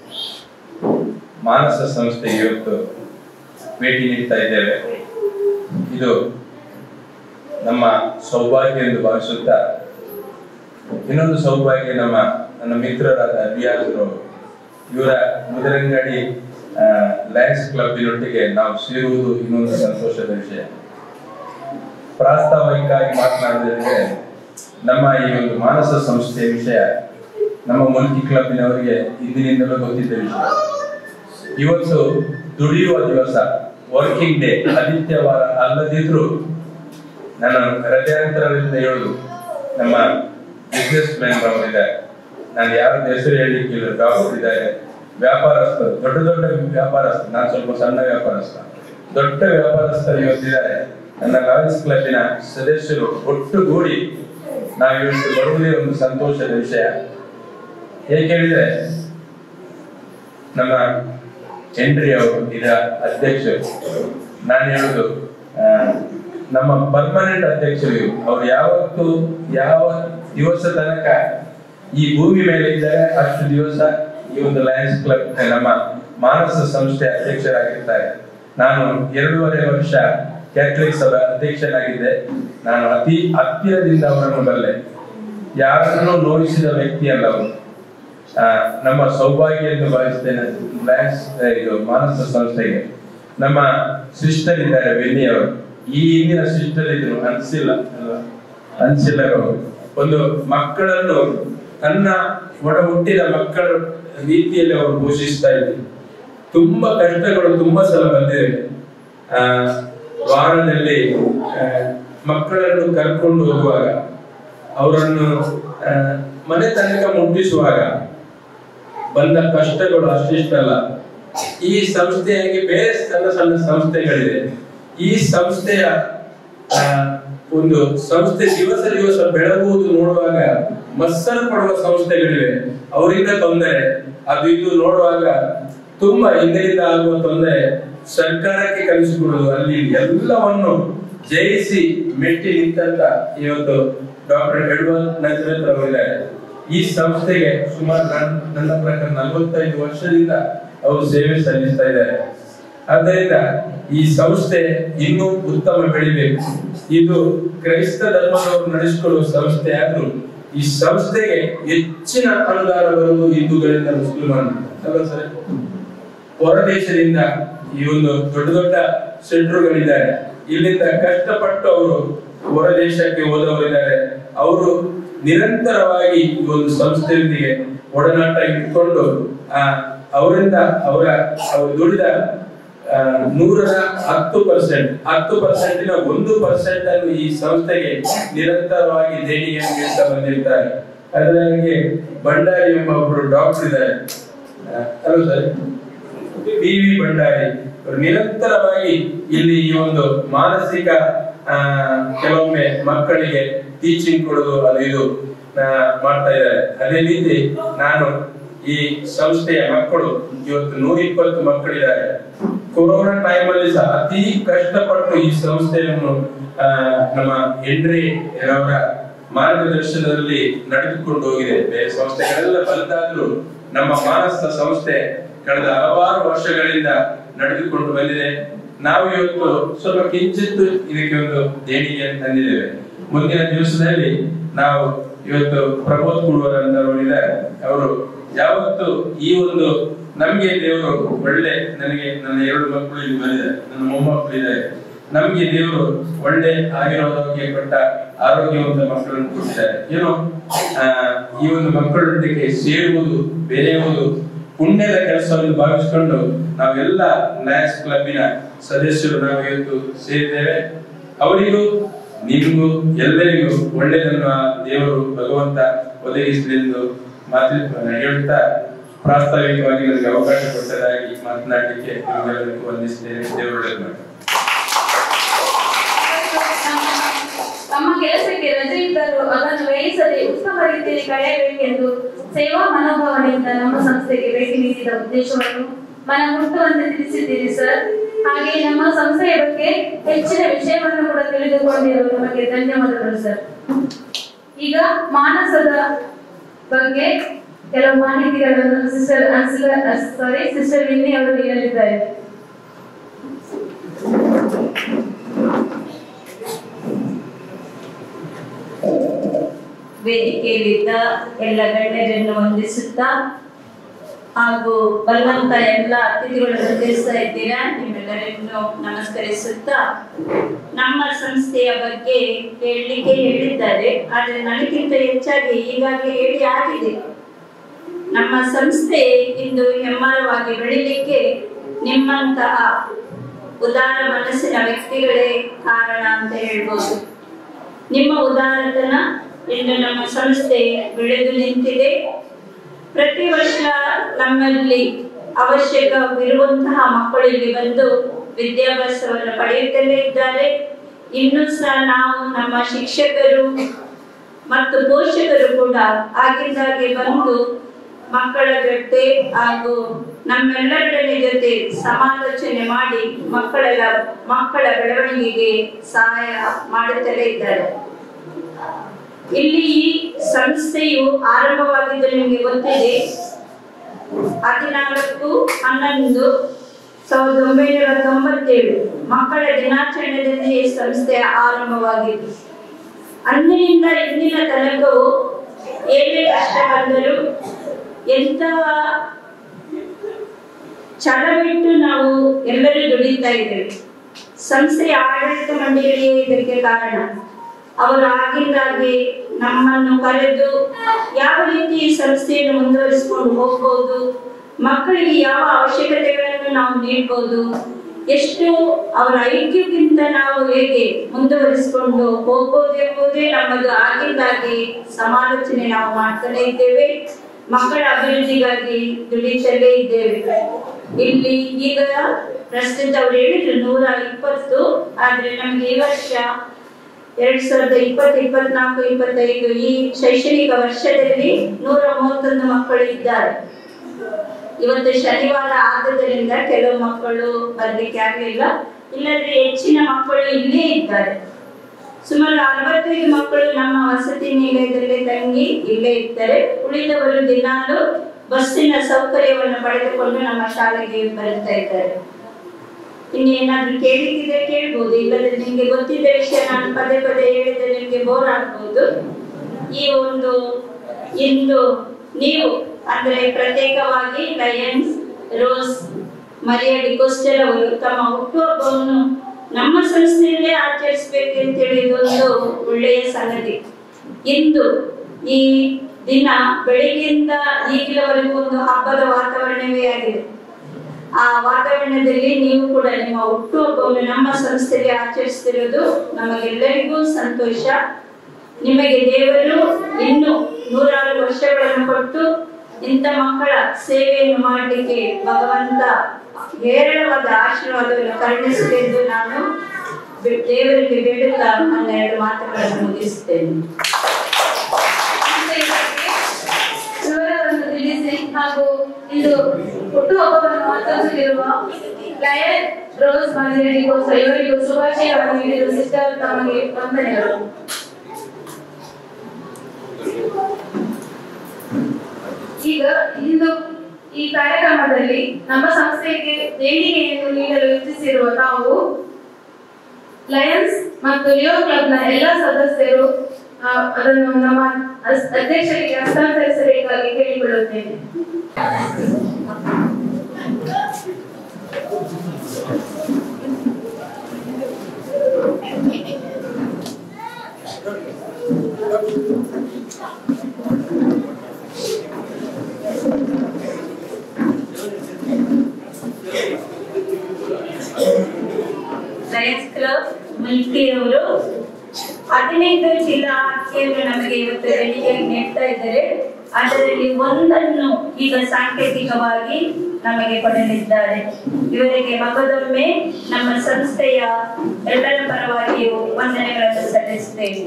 ಮಾನಸ ಸಂಸ್ಥೆಗೆ ಇವತ್ತು ಭೇಟಿ ನೀಡ್ತಾ ಇದ್ದೇವೆ. ಇದು ನಮ್ಮ ಸೌಭಾಗ್ಯ ಎಂದು ಭಾವಿಸುತ್ತಾ ಇನ್ನೊಂದು ಸೌಭಾಗ್ಯ ನಮ್ಮ ನನ್ನ ಮಿತ್ರರಾದ ರಿಯಾಜರು ಇವರ ಮುದ್ರಂಗಡಿ ಲಯನ್ಸ್ ಕ್ಲಬ್ಬಿನೊಟ್ಟಿಗೆ ನಾವು ಸೇರುವುದು ಇನ್ನೊಂದು ಸಂತೋಷದ ವಿಷಯ. ಪ್ರಾಸ್ತಾವಿಕವಾಗಿ ಮಾತನಾಡಿದರೆ ನಮ್ಮ ಈ ಒಂದು ಮಾನಸ ಸಂಸ್ಥೆಯ ವಿಷಯ ನಮ್ಮ ಮುಲ್ಕಿ ಕ್ಲಬ್ಬಿನವರಿಗೆ ಇಂದಿನಿಂದಲೂ ಗೊತ್ತಿದ್ದ ವಿಷಯ. ಇವತ್ತು ದುಡಿಯುವ ದಿವಸ, ವರ್ಕಿಂಗ್ ಡೇ, ಆದಿತ್ಯವಾರ ಅಲ್ಲದಿದ್ರು ನಾನು ಹೃದಯಾಂತರದಿಂದ ಹೇಳುದು ನಮ್ಮ ಬಿಸ್ನೆಸ್ ಮ್ಯಾನ್ ಅವರಿದ್ದಾರೆ. ನಾನು ಯಾರು ಹೆಸರು ಹೇಳಲಿಕ್ಕಿಲ್ಲ. ಡಾಕ್ಟರ್ ಇದ್ದಾರೆ, ವ್ಯಾಪಾರಸ್ಥರು, ದೊಡ್ಡ ದೊಡ್ಡ ವ್ಯಾಪಾರಸ್ಥರು. ನಾನು ಸ್ವಲ್ಪ ಸಣ್ಣ ವ್ಯಾಪಾರಸ್ಥ, ದೊಡ್ಡ ವ್ಯಾಪಾರಸ್ಥರು ಇವತ್ತಿದ್ದಾರೆ. ನನ್ನ ಲಯನ್ಸ್ ಕ್ಲಬ್ಬಿನ ಸದಸ್ಯರು ಒಟ್ಟುಗೂಡಿ ನಾವು ಇವತ್ತು ಬರುವುದೇ ಒಂದು ಸಂತೋಷದ ವಿಷಯ. ಹೇಗೆ ಹೇಳಿದ್ರೆ, ನಮ್ಮ ಹೆನ್ರಿ ಅವರು ಇದರ ಅಧ್ಯಕ್ಷರು. ನಾನು ಹೇಳುದು ನಮ್ಮ ಪರ್ಮನೆಂಟ್ ಅಧ್ಯಕ್ಷರು. ಅವರು ಯಾವತ್ತು ಯಾವ ದಿವಸ ತನಕ ಈ ಭೂಮಿ ಮೇಲೆ ಇದ್ದಾರೆ ಅಷ್ಟು ದಿವಸ ಈ ಒಂದು ಲಯನ್ಸ್ ಕ್ಲಬ್ ನಮ್ಮ ಮಾನಸ ಸಂಸ್ಥೆ ಅಧ್ಯಕ್ಷರಾಗಿರ್ತಾರೆ. ನಾನು ಎರಡೂವರೆ ವರ್ಷ ಕ್ಯಾಥಲಿಕ್ ಸಭಾ ಅಧ್ಯಕ್ಷನಾಗಿದ್ದೆ. ನಾನು ಅತಿ ಹತ್ತಿರದಿಂದ ಅವರನ್ನು ಬಲ್ಲೆ. ಯಾರನ್ನು ನೋಯಿಸಿದ ವ್ಯಕ್ತಿ ಅಲ್ಲ ಅವರು. ನಮ್ಮ ಸೌಭಾಗ್ಯ ಎಂದು ಭಾವಿಸ್ತೇನೆ ಲಯನ್ಸ್ ಇದು ಮಾನಸ ಸಂಸ್ಥೆಗೆ. ನಮ್ಮ ಸಿಸ್ಟರ್ ಇದ್ದಾರೆ ಬೆನ್ನಿ ಅವರು. ಈ ಹಿಂದಿನ ಸಿಸ್ಟರ್ ಇದ್ರು ಅನ್ಸಿಲ್ಲ ಅನ್ಸಿಲ್ಲ ಅವರು. ಒಂದು ಮಕ್ಕಳನ್ನು ತನ್ನ ಒಡ ಹುಟ್ಟಿದ ಮಕ್ಕಳ ರೀತಿಯಲ್ಲಿ ಅವರು ಪೋಷಿಸ್ತಾ ಇದ್ರು. ತುಂಬಾ ಕಷ್ಟಗಳು ತುಂಬಾ ಸಲ ಬಂದಿದೆ. ಆ ವಾರದಲ್ಲಿ ಮಕ್ಕಳನ್ನು ಕರ್ಕೊಂಡು ಹೋಗುವಾಗ, ಅವರನ್ನು ಮನೆ ತನಕ ಮುಟ್ಟಿಸುವಾಗ ಬಂದ ಕಷ್ಟಗಳು ಅಷ್ಟಿಷ್ಟಲ್ಲ. ಈ ಸಂಸ್ಥೆಯಾಗಿ ಬೇರೆ ಸಣ್ಣ ಸಣ್ಣ ಸಂಸ್ಥೆಗಳಿದೆ. ಈ ಸಂಸ್ಥೆಯ ಒಂದು ಸಂಸ್ಥೆ ದಿವಸ ದಿವಸ ಬೆಳಗುವುದು ನೋಡುವಾಗ ಮತ್ಸರ ಪಡುವ ಸಂಸ್ಥೆಗಳಿವೆ. ಅವರಿಂದ ತೊಂದರೆ, ಅದು ಇದು ನೋಡುವಾಗ ತುಂಬಾ ಹಿಂದಿನಿಂದ ಆಗುವ ತೊಂದರೆ ಸರ್ಕಾರಕ್ಕೆ ಕಲಿಸಿಕೊಡುವುದು. ಅಲ್ಲಿ ಎಲ್ಲವನ್ನು ಜಯಿಸಿ ಮೆಟ್ಟಿ ನಿಂತಂತ ಇವತ್ತು ಡಾಕ್ಟರ್ ಎಡ್ವರ್ಡ್ ನಜರತ್ ಅವರಿದ್ದಾರೆ. ಈ ಸಂಸ್ಥೆಗೆ ಸುಮಾರು ನನ್ನ ಪ್ರಕಾರ ನಲವತ್ತೈದು ವರ್ಷದಿಂದ ಅವರು ಸೇವೆ ಸಲ್ಲಿಸ್ತಾ ಇದ್ದಾರೆ. ಆದ್ದರಿಂದ ಈ ಸಂಸ್ಥೆ ಇನ್ನೂ ಉತ್ತಮ ಬೆಳಿಬೇಕು. ಇದು ಕ್ರೈಸ್ತ ಧರ್ಮದವರು ನಡೆಸಿಕೊಳ್ಳುವ ಸಂಸ್ಥೆ ಆದ್ರೂ ಈ ಸಂಸ್ಥೆಗೆ ಹೆಚ್ಚಿನ ಅನುದಾನ ಬರುವುದು ಹಿಂದೂಗಳಿಂದ ಮುಸ್ಲಿಮರು ಅಲ್ಲ ಸರ್. ಹೊರದೇಶದಿಂದ ಈ ಒಂದು ದೊಡ್ಡ ದೊಡ್ಡ ಸೆಂಟ್ರುಗಳಿದ್ದಾರೆ. ಇಲ್ಲಿಂದ ಕಷ್ಟಪಟ್ಟು ಅವರು ಹೊರ ದೇಶಕ್ಕೆ ಹೋದವರಿದ್ದಾರೆ. ಅವರು ನಿರಂತರವಾಗಿ ಈ ಒಂದು ಸಂಸ್ಥೆಯೊಂದಿಗೆ ಒಡನಾಟ ಇಟ್ಕೊಂಡು ಆ ಅವರಿಂದ ಅವರ ಅವರು ದುಡಿದ ನೂರರ ಹತ್ತು ಪರ್ಸೆಂಟ್ ಹತ್ತು ಪರ್ಸೆಂಟಿನ ಒಂದು ಪರ್ಸೆಂಟ್ ಅನ್ನು ಈ ಸಂಸ್ಥೆಗೆ ನಿರಂತರವಾಗಿ ದೇಣಿಗೆಯನ್ನು ನೀಡ್ತಾ ಬಂದಿರ್ತಾರೆ. ಅದರಾಗೆ ಭಂಡಾರಿ ಎಂಬ ಒಬ್ಬರು ಡಾಕ್ಟರ್ ಇದ್ದಾರೆ ಅಲ್ಲ ಸರ್, ಬಿ ವಿ ಭಂಡಾರಿ. ನಿರಂತರವಾಗಿ ಇಲ್ಲಿ ಈ ಒಂದು ಮಾನಸಿಕ ಆ ಕೆಲವೊಮ್ಮೆ ಮಕ್ಕಳಿಗೆ ಟೀಚಿಂಗ್ ಕೊಡೋದು ಅದು ಇದು ಮಾಡ್ತಾ ಇದ್ದಾರೆ. ಅದೇ ರೀತಿ ನಾನು ಈ ಸಂಸ್ಥೆಯ ಮಕ್ಕಳು ಇವತ್ತು ನೂರ ಇಪ್ಪತ್ತು ಮಕ್ಕಳಿದ್ದಾರೆ. ಕೊರೋನಾ ಟೈಮ್ ಅಲ್ಲಿ ಸಹ ಅತಿ ಕಷ್ಟಪಟ್ಟು ಈ ಸಂಸ್ಥೆಯನ್ನು ನಮ್ಮ ಹೆನ್ರಿ ಅವರ ಮಾರ್ಗದರ್ಶನದಲ್ಲಿ ನಡೆದುಕೊಂಡು ಹೋಗಿದೆ. ಬೇರೆ ಸಂಸ್ಥೆಗಳೆಲ್ಲ ಬದಲಾದರೂ ನಮ್ಮ ಮಾನಸ ಸಂಸ್ಥೆ ಕಳೆದ ಹಲವಾರು ವರ್ಷಗಳಿಂದ ನಡೆದುಕೊಂಡು ಬಂದಿದೆ. ನಾವು ಇವತ್ತು ಸ್ವಲ್ಪ ಕಿಂಚಿತ್ತು ಇದಕ್ಕೆ ಒಂದು ದೇಣಿಗೆಯನ್ನು ತಂದಿದ್ದೇವೆ. ಮುಂದಿನ ದಿವಸದಲ್ಲಿ ನಾವು ಇವತ್ತು ಪ್ರಬೋಧ್ ಕುಳುವರ್ ಅಂತ ಇದ್ದಾರೆ, ಅವರು ಯಾವತ್ತು ಈ ಒಂದು ನಮ್ಗೆ ದೇವರು ಒಳ್ಳೆ, ನನಗೆ ನನ್ನ ಎರಡು ಮಕ್ಕಳು ಇಲ್ಲಿ ಬಂದಿದ್ದಾರೆ, ನನ್ನ ಮೊಮ್ಮಕ್ಕಳು ಇದ್ದಾರೆ, ನಮ್ಗೆ ದೇವರು ಒಳ್ಳೆ ಆರೋಗ್ಯ ಕೊಟ್ಟ ಆರೋಗ್ಯವಂತ ಮಕ್ಕಳನ್ನು ಕೊಟ್ಟಿದ್ದಾರೆ. ಏನೋ ಆ ಈ ಒಂದು ಮಕ್ಕಳೊಂದಿಗೆ ಸೇರುವುದು ಬೆರೆಯುವುದು ಪುಣ್ಯದ ಕೆಲಸವನ್ನು ಭಾವಿಸಿಕೊಂಡು ನಾವೆಲ್ಲ ಲಯನ್ಸ್ ಕ್ಲಬ್ಬಿನ ಸದಸ್ಯರು ನಾವು ಇವತ್ತು ಸೇರಿದ್ದೇವೆ. ಅವರಿಗೂ ನಿಮಗೂ ಎಲ್ಲರಿಗೂ ಒಳ್ಳೆಯದನ್ನು ದೇವರು ಭಗವಂತ ಒದಗಿಸಲೆಂದು ಮಾತು ಹೇಳುತ್ತಾ ಪ್ರಾಸ್ತಾವಿಕವಾಗಿ ನನಗೆ ಅವಕಾಶ ಕೊಟ್ಟದಾಗಿ ಮಾತನಾಡಲಿಕ್ಕೆ ನಿಮಗೆಲ್ಲರಿಗೂ ವಂದಿಸಿದ್ದೇನೆ. ದೇವರು ಒಳ್ಳೆಯದು ಮಾಡಿ. ತಮ್ಮ ಕೆಲಸಕ್ಕೆ ರಜೆ ಇದ್ದರೂ ಅದನ್ನು ವ್ಯಯಿಸದೆ ಉತ್ತಮ ರೀತಿಯಲ್ಲಿ ಕಳೆಯಬೇಕೆಂದು ಸೇವಾ ಮನೋಭಾವನೆಯಿಂದ ನಮ್ಮ ಸಂಸ್ಥೆಗೆ ಭೇಟಿ ನೀಡಿದ ಉದ್ದೇಶವನ್ನು ಮನಮುಟ್ಟುವಂತೆ ತಿಳಿಸಿದ್ದೀರಿ ಸರ್. ಹಾಗೆ ನಮ್ಮ ಸಂಸ್ಥೆಯ ಬಗ್ಗೆ ಹೆಚ್ಚಿನ ವಿಷಯವನ್ನು ಕೂಡ ತಿಳಿದುಕೊಂಡಿರುವ ನಮಗೆ ಧನ್ಯವಾದಗಳು ಸರ್. ಈಗ ಮಾನಸದ ಬಗ್ಗೆ ಕೆಲವು ಮಾಹಿತಿಗಳನ್ನು ಸಿಸ್ಟರ್ ಸಾರಿ ಸಿಸ್ಟರ್ ವಿನ್ನಿ ಅವರು ನೀಡಲಿದ್ದಾರೆ. ವೇದಿಕೆಯಲ್ಲಿದ್ದ ಎಲ್ಲ ಗಣ್ಯರನ್ನು ವಂದಿಸುತ್ತಾ ಹಾಗೂ ಬರುವಂತ ಎಲ್ಲ ಅತಿಥಿಗಳನ್ನು ವಂದಿಸ್ತಾ ಇದ್ದೀರಾ, ನಿಮ್ಮೆಲ್ಲರನ್ನು ನಮಸ್ಕರಿಸುತ್ತಾ ನಮ್ಮ ಸಂಸ್ಥೆಯ ಬಗ್ಗೆ ಹೇಳಲಿಕ್ಕೆ ಹೇಳಿದ್ದಾರೆ. ಆದರೆ ನನಗಿಂತ ಹೆಚ್ಚಾಗಿ ಈಗಾಗಲೇ ಹೇಳಿ ಆಗಿದೆ. ನಮ್ಮ ಸಂಸ್ಥೆ ಇಂದು ಹೆಮ್ಮರವಾಗಿ ಬೆಳಿಲಿಕ್ಕೆ ನಿಮ್ಮಂತಹ ಉದಾರ ಮನಸ್ಸಿನ ವ್ಯಕ್ತಿಗಳೇ ಕಾರಣ ಅಂತ ಹೇಳ್ಬೋದು. ನಿಮ್ಮ ಉದಾರತನ ಇಂದು ನಮ್ಮ ಸಂಸ್ಥೆ ಬೆಳೆದು ನಿಂತಿದೆ. ಪ್ರತಿ ವರ್ಷ ನಮ್ಮಲ್ಲಿ ಅವಶ್ಯಕವಿರುವಂತಹ ಮಕ್ಕಳು ಇಲ್ಲಿ ಬಂದು ವಿದ್ಯಾಭ್ಯಾಸವನ್ನು ಪಡೆಯುತ್ತಲೇ ಇದ್ದಾರೆ. ಇನ್ನೂ ಸಹ ನಾವು ನಮ್ಮ ಶಿಕ್ಷಕರು ಮತ್ತು ಪೋಷಕರು ಕೂಡ ಆಗಿಂದಾಗೆ ಬಂದು ಮಕ್ಕಳ ಜೊತೆ ಹಾಗೂ ನಮ್ಮೆಲ್ಲರ ಜೊತೆ ಸಮಾಲೋಚನೆ ಮಾಡಿ ಮಕ್ಕಳ ಮಕ್ಕಳ ಬೆಳವಣಿಗೆಗೆ ಸಹಾಯ ಮಾಡುತ್ತಲೇ ಇದ್ದಾರೆ. ಇಲ್ಲಿ ಈ ಸಂಸ್ಥೆಯು ಆರಂಭವಾಗಿದ್ದು ನಿಮಗೆ ಗೊತ್ತಿದೆ. ಹದಿನಾಲ್ಕು ಹನ್ನೊಂದು ಸಾವಿರದ ಒಂಬೈನೂರ ತೊಂಬತ್ತೇಳು ಮಕ್ಕಳ ದಿನಾಚರಣೆಯಲ್ಲಿ ಈ ಸಂಸ್ಥೆ ಆರಂಭವಾಗಿದ್ದು, ಅಂದಿನಿಂದ ಇಂದಿನ ತನಕವು ಏನೇ ಕಷ್ಟ ಬಂದರೂ ಎಂತ ಛಲವಿಟ್ಟು ನಾವು ಎಲ್ಲರೂ ದುಡಿತಾ ಇದ್ದೇವೆ. ಸಂಸ್ಥೆಯ ಆಡಳಿತ ಮಂಡಳಿಯೇ ಇದಕ್ಕೆ ಕಾರಣ. ಅವರು ಆಗಿಂದಾಗೆ ನಮ್ಮನ್ನು ಕರೆದು ಯಾವ ರೀತಿ ಈ ಸಂಸ್ಥೆಯನ್ನು ಮುಂದುವರಿಸಿಕೊಂಡು ಹೋಗ್ಬೋದು, ಮಕ್ಕಳಿಗೆ ಯಾವ ಅವಶ್ಯಕತೆಗಳನ್ನು ನಾವು ನೀಡಬಹುದು, ಎಷ್ಟು ಅವರ ಐಕ್ಯಕ್ಕಿಂತ ನಾವು ಹೇಗೆ ಮುಂದುವರಿಸಿಕೊಂಡು ಹೋಗ್ಬೋದು ಎಂಬುದೇ ನಮ್ಮದು ಆಗಿಂದಾಗಿ ಸಮಾಲೋಚನೆ ನಾವು ಮಾಡ್ತಾನೆ ಇದ್ದೇವೆ. ಮಕ್ಕಳ ಅಭಿವೃದ್ಧಿಗಾಗಿ ದುಡಿತಲೇ ಇದ್ದೇವೆ. ಇಲ್ಲಿ ಈಗ ಪ್ರಸ್ತುತ ಅವರು ಹೇಳಿದ್ರು ನೂರ ಇಪ್ಪತ್ತು, ಆದ್ರೆ ನಮ್ಗೆ ಈ ವರ್ಷ ಎರಡ್ ಸಾವಿರದ ಇಪ್ಪತ್ತು ಇಪ್ಪತ್ನಾಲ್ಕು ಇಪ್ಪತ್ತೈದು ಈ ಶೈಕ್ಷಣಿಕ ವರ್ಷದಲ್ಲಿ ನೂರ ಮೂವತ್ತೊಂದು ಮಕ್ಕಳು ಇದ್ದಾರೆ. ಇವತ್ತು ಶನಿವಾರ ಆದದರಿಂದ ಕೆಲವು ಮಕ್ಕಳು ಬರ್ಲಿಕ್ಕೆ ಆಗಲಿಲ್ಲ, ಇಲ್ಲದ್ರೆ ಹೆಚ್ಚಿನ ಮಕ್ಕಳು ಇಲ್ಲೇ ಇದ್ದಾರೆ. ಸುಮಾರು ಅರವತ್ತೈದು ಮಕ್ಕಳು ನಮ್ಮ ವಸತಿ ನಿಲಯದಲ್ಲಿ ತಂಗಿ ಇಲ್ಲೇ ಇರ್ತಾರೆ. ಉಳಿದವರು ದಿನಾಲು ಬಸ್ಸಿನ ಸೌಕರ್ಯವನ್ನು ಪಡೆದುಕೊಂಡು ನಮ್ಮ ಶಾಲೆಗೆ ಬರುತ್ತಾ ಇದ್ದಾರೆ. ಇನ್ನೇನಾದ್ರೂ ಕೇಳಿದ್ರೆ ಕೇಳ್ಬೋದು, ಇಲ್ಲದ್ರೆ ನಿಮ್ಗೆ ಗೊತ್ತಿದ್ದ ವಿಷಯ ನಾನು ಪದೇ ಪದೇ ಹೇಳಿದ್ರೆ ನಿಮ್ಗೆ ಬೋರ್ ಆಗ್ಬೋದು. ಈ ಒಂದು ಇಂದು ನೀವು ಅಂದ್ರೆ ಪ್ರತ್ಯೇಕವಾಗಿ ಲಯನ್ಸ್ ರೋಸ್ ಮರಿಯಾ ಡಿಕೋಸ್ಟರ್ ಅವರು ತಮ್ಮ ಹುಟ್ಟುಹಬ್ಬವನ್ನು ನಮ್ಮ ಸಂಸ್ಥೆಯಲ್ಲೇ ಆಚರಿಸಬೇಕು ಅಂತ ಹೇಳಿ ಇದೊಂದು ಒಳ್ಳೆಯ ಸಂಗತಿ. ಇಂದು ಈ ದಿನ ಬೆಳಿಗ್ಗೆಯಿಂದ ಈಗಿನವರೆಗೂ ಒಂದು ಹಬ್ಬದ ವಾತಾವರಣವೇ ಆಗಿದೆ. ಆ ವಾತಾವರಣದಲ್ಲಿ ನೀವು ಕೂಡ ನಿಮ್ಮ ಹುಟ್ಟುಹಬ್ಬವನ್ನು ನಮ್ಮ ಸಂಸ್ಥೆಯಲ್ಲಿ ಆಚರಿಸುತ್ತಿರುವುದು ನಮಗೆಲ್ಲರಿಗೂ ಸಂತೋಷ. ನಿಮಗೆ ದೇವರು ಇನ್ನು ನೂರಾರು ವರ್ಷಗಳನ್ನು ಕೊಟ್ಟು ಇಂಥ ಮಕ್ಕಳ ಸೇವೆಯನ್ನು ಮಾಡಲಿಕ್ಕೆ ಭಗವಂತ ಹೇರಳವಾದ ಆಶೀರ್ವಾದವನ್ನು ಕರುಣಿಸಲೆಂದು ನಾನು ದೇವರಿಗೆ ಬೇಡುತ್ತಾ ನನ್ನ ಎರಡು ಮಾತುಗಳನ್ನು ಮುಗಿಸುತ್ತೇನೆ. ವಿವರವನ್ನು ತಿಳಿಸಿ ಹಾಗೂ ಇಂದು ಹುಟ್ಟುಹಬ್ಬವನ್ನು ಆಚರಿಸುತ್ತಿರುವ ಲಯನ್ ರೋಸ್ ಮಾರ್ಗರೆಟಿಗೋಸ್ಕರ ಇವರಿಗೂ ಶುಭಾಶಯಗಳನ್ನು ನೀಡಿದ ಸಿಸ್ಟರ್ ತಮಗೆ ವಂದನೆಗಳು. ಈಗ ಇಂದು ಈ ಕಾರ್ಯಕ್ರಮದಲ್ಲಿ ನಮ್ಮ ಸಂಸ್ಥೆಗೆ ದೇಣಿಗೆಯನ್ನು ನೀಡಲು ಇಚ್ಛಿಸಿರುವ ತಾವು ಲಯನ್ಸ್ ಮತ್ತು ಲಿಯೋ ಕ್ಲಬ್ನ ಎಲ್ಲ ಸದಸ್ಯರು ಅದನ್ನು ನಮ್ಮ ಅಧ್ಯಕ್ಷರಿಗೆ ಹಸ್ತಾಂತರಿಸಬೇಕಾಗಿ ಕೇಳಿಕೊಳ್ಳುತ್ತೇನೆ. ಲಯನ್ಸ್ ಕ್ಲಬ್ ಮುಲ್ಕಿಯವರು ಹದಿನೈದು ಜಿಲ್ಲಾ ಅಕ್ಕಿಯನ್ನು ನಮಗೆ ಇವತ್ತು ದೇಣಿಗೆಯಾಗಿ ನೀಡ್ತಾ ಇದ್ದಾರೆ. ಅದರಲ್ಲಿ ಒಂದನ್ನು ಈಗ ಸಾಂಕೇತಿಕವಾಗಿ ನಮಗೆ ಕೊಡಲಿದ್ದಾರೆ. ಇವರಿಗೆ ಮಗದೊಮ್ಮೆ ನಮ್ಮ ಸಂಸ್ಥೆಯ ಎಲ್ಲರ ಪರವಾಗಿಯೂ ವಂದನೆಗಳನ್ನು ಸಲ್ಲಿಸುತ್ತೇವೆ.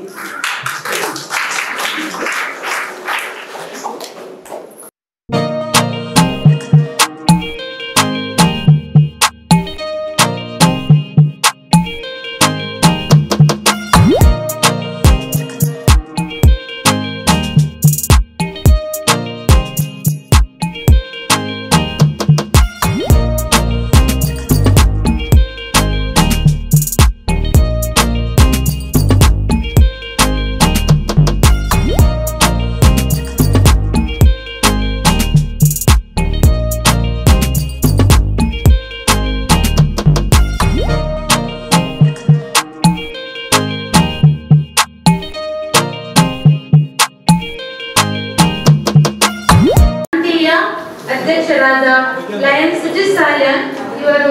ಅಧ್ಯಕ್ಷರಾದ ಲಯನ್ಸ್ ಸುಜಿತ್ ಸಾಲ್ಯನ್ ಇವರು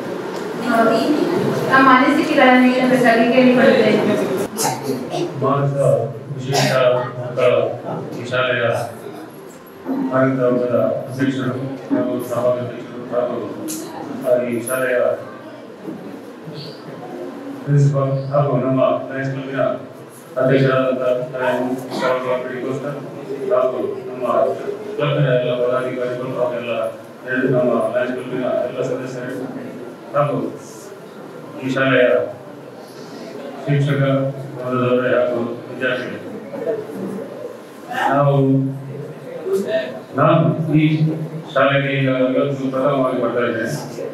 ನಮ್ಮ ಅನಿಸಿಕೆಗಳನ್ನು ನೀಡಬೇಕಾಗಿ ಕೇಳಿಕೊಳ್ಳುತ್ತೇನೆ. ಮಾನಸ ವಿಶೇಷ ಮಕ್ಕಳ ಈ ಶಾಲೆಯ ಆಡಳಿತ ವರ್ಗದ ಅಧ್ಯಕ್ಷರು ಹಾಗೂ ಸಭಾಧ್ಯಕ್ಷರು ಹಾಗೂ ಈ ಶಾಲೆಯ ಪ್ರಿನ್ಸಿಪಾಲ್ ಹಾಗೂ ನಮ್ಮ ಲಯನ್ಸ್ ಕ್ಲಬ್ಬಿನ ಅಧ್ಯಕ್ಷರಾದಂತಹ ಹಾಗೂ ನಮ್ಮ ಕ್ಲಬ್ಬಿನ ಎಲ್ಲ ಪದಾಧಿಕಾರಿಗಳು ಹಾಗೆಲ್ಲ ನಮ್ಮ ಲಯನ್ಸ್ ಕ್ಲಬ್ಬಿನ ಎಲ್ಲ ಸದಸ್ಯರು ಹಾಗೂ ಈ ಶಾಲೆಯ ಶಿಕ್ಷಕ ವರ್ಗದವರೇ ಹಾಗೂ ವಿದ್ಯಾರ್ಥಿಗಳು, ನಾವು ನಾನು ಈ ಶಾಲೆಗೆ ಈಗ ಇವತ್ತು ಪ್ರಥಮವಾಗಿ ಬರ್ತಾ ಇದ್ದೇನೆ.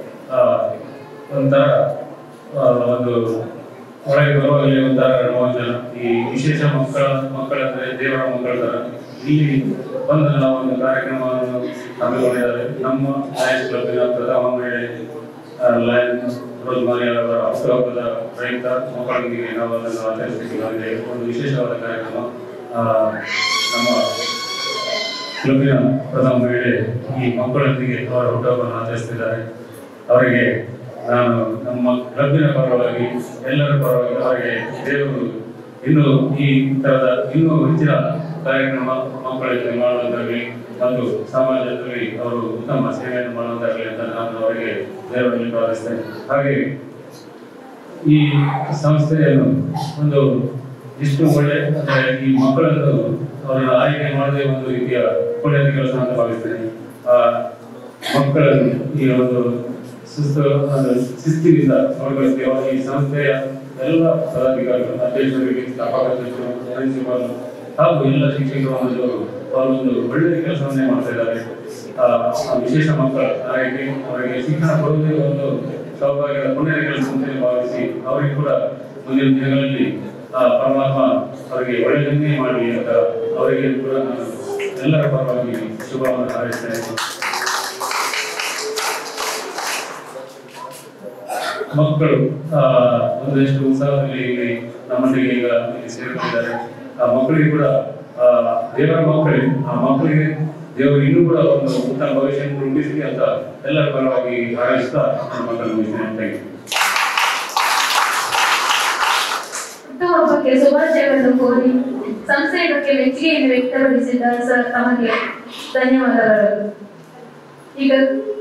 ಒಂಥರ ಒಂದು ಒಳಗೆ ಬರುವಾಗಲೇ ಒಂಥರ ರೋಮಾಂಚನ. ಈ ವಿಶೇಷ ಮಕ್ಕಳ ಮಕ್ಕಳಂದ್ರೆ ದೇವರ ಮಕ್ಕಳ ತರ ಇಲ್ಲಿ ಬಂದು ನಾವು ಒಂದು ಕಾರ್ಯಕ್ರಮವನ್ನು ಹಮ್ಮಿಕೊಂಡಿದ್ದಾರೆ. ನಮ್ಮ ಲಯನ್ಸ್ ಕ್ಲಬ್ಬಿನ ಪ್ರಥಮ ಮಹಿಳೆ ಲಯನ್ ರೋಸ್ಮಾರಿ ಅವರ ಹುಟ್ಟುಹಬ್ಬದ ಪ್ರಯುಕ್ತ ಮಕ್ಕಳೊಂದಿಗೆ ನಾವು ಅದನ್ನು ಆಚರಿಸಲಿಕ್ಕೆ ಒಂದು ವಿಶೇಷವಾದ ಕಾರ್ಯಕ್ರಮ. ನಮ್ಮ ಕ್ಲಬ್ಬಿನ ಪ್ರಥಮ ಮಹಿಳೆ ಈ ಮಕ್ಕಳೊಂದಿಗೆ ಅವರ ಹುಟ್ಟುಹಬ್ಬವನ್ನು ಆಚರಿಸುತ್ತಿದ್ದಾರೆ. ಅವರಿಗೆ ನಾನು ನಮ್ಮ ಕ್ಲಬ್ಬಿನ ಪರವಾಗಿ ಎಲ್ಲರ ಪರವಾಗಿ ಅವರಿಗೆ ದೇವರು ಇನ್ನು ಈ ತರದ ಇನ್ನೂ ಹೆಚ್ಚಿನ ಕಾರ್ಯಕ್ರಮ ಮಕ್ಕಳಿಗೆ ಮಾಡುವುದಾಗಲಿ ಮತ್ತು ಸಮಾಜದಲ್ಲಿ ಅವರು ಉತ್ತಮ ಸೇವೆಯನ್ನು ಮಾಡುವುದಾಗಲಿ ಅಂತ ನಾನು ಅವರಿಗೆ ದೇವರಲ್ಲಿ ಪ್ರಾರ್ಥಿಸ್ತೇನೆ. ಹಾಗೆ ಈ ಸಂಸ್ಥೆಯನ್ನು ಒಂದು ಇಷ್ಟು ಒಳ್ಳೆ ಅಂದರೆ ಈ ಮಕ್ಕಳನ್ನು ಅವರನ್ನು ಆಯ್ಕೆ ಮಾಡದೆ ಒಂದು ರೀತಿಯ ಒಳ್ಳೆಯ ಕೆಲಸ ಅಂತ ಭಾವಿಸ್ತೇನೆ. ಆ ಮಕ್ಕಳನ್ನು ಈ ಒಂದು ಸುಸ್ತು ಶಿಸ್ತಿನಿಂದ ನೋಡಿಕೊಳ್ಳುತ್ತೇವೆ. ಈ ಸಂಸ್ಥೆಯ ಎಲ್ಲ ಪದಾಧಿಕಾರಿಗಳು, ಅಧ್ಯಕ್ಷರಿಗೆ, ಸ್ಥಾಪಕಾಧ್ಯಕ್ಷರು, ಪ್ರಿನ್ಸಿಪಾಲ್ ಹಾಗೂ ಎಲ್ಲ ಶಿಕ್ಷಕರು ಅವರೊಂದು ಒಳ್ಳೆಯ ಕೆಲಸವನ್ನೇ ಮಾಡ್ತಾ ಇದ್ದಾರೆ. ಆ ವಿಶೇಷ ಮಕ್ಕಳ ಆರೈಕೆ ಅವರಿಗೆ ಶಿಕ್ಷಣ ಕೊಡುವುದೇ ಒಂದು ಸೌಭಾಗ್ಯದ ಪುಣ್ಯದ ಕೆಲಸ ಅಂತ ಭಾವಿಸಿ ಅವರಿಗೆ ಕೂಡ ಮುಂದಿನ ದಿನಗಳಲ್ಲಿ ಆ ಪರಮಾತ್ಮ ಅವರಿಗೆ ಒಳ್ಳೆಯದನ್ನೇ ಮಾಡಲಿ ಅಂತ ಅವರಿಗೆ ಕೂಡ ನಾನು ಎಲ್ಲರ ಪರವಾಗಿ ಶುಭವನ್ನು ಹಾರೈಸ್ತೇನೆ. ಮಕ್ಕಳು ಆ ಒಂದಷ್ಟು ಉತ್ಸಾಹದಲ್ಲಿ ಇಲ್ಲಿ ನಮ್ಮೊಂದಿಗೆ ಈಗ ಸೇರಿಕೊಂಡಿದ್ದಾರೆ. ಆ ಮಕ್ಕಳಿಗೆ ಕೂಡ ಆ ದೇವರ ಮಕ್ಕಳಿಗೆ ಆ ಮಕ್ಕಳಿಗೆ ದೇವರು ಇನ್ನೂ ಕೂಡ ಒಂದು ಉತ್ತಮ ಭವಿಷ್ಯವನ್ನು ರೂಪಿಸಲಿ ಅಂತ ಎಲ್ಲರ ಪರವಾಗಿ ಹಾರೈಸ್ತಾ ನನ್ನ ಮಕ್ಕಳನ್ನು ಮುಗಿಸ್ತೇನೆ. ಹುಟ್ಟುಹಬ್ಬಕ್ಕೆ ಶುಭಾಶಯವನ್ನು ಕೋರಿ ಸಂಸ್ಥೆಯ ಬಗ್ಗೆ ಮೆಚ್ಚುಗೆಯನ್ನು ವ್ಯಕ್ತಪಡಿಸಿದ ಸರ್ ತಮಗೆ ಧನ್ಯವಾದಗಳು. ಈಗ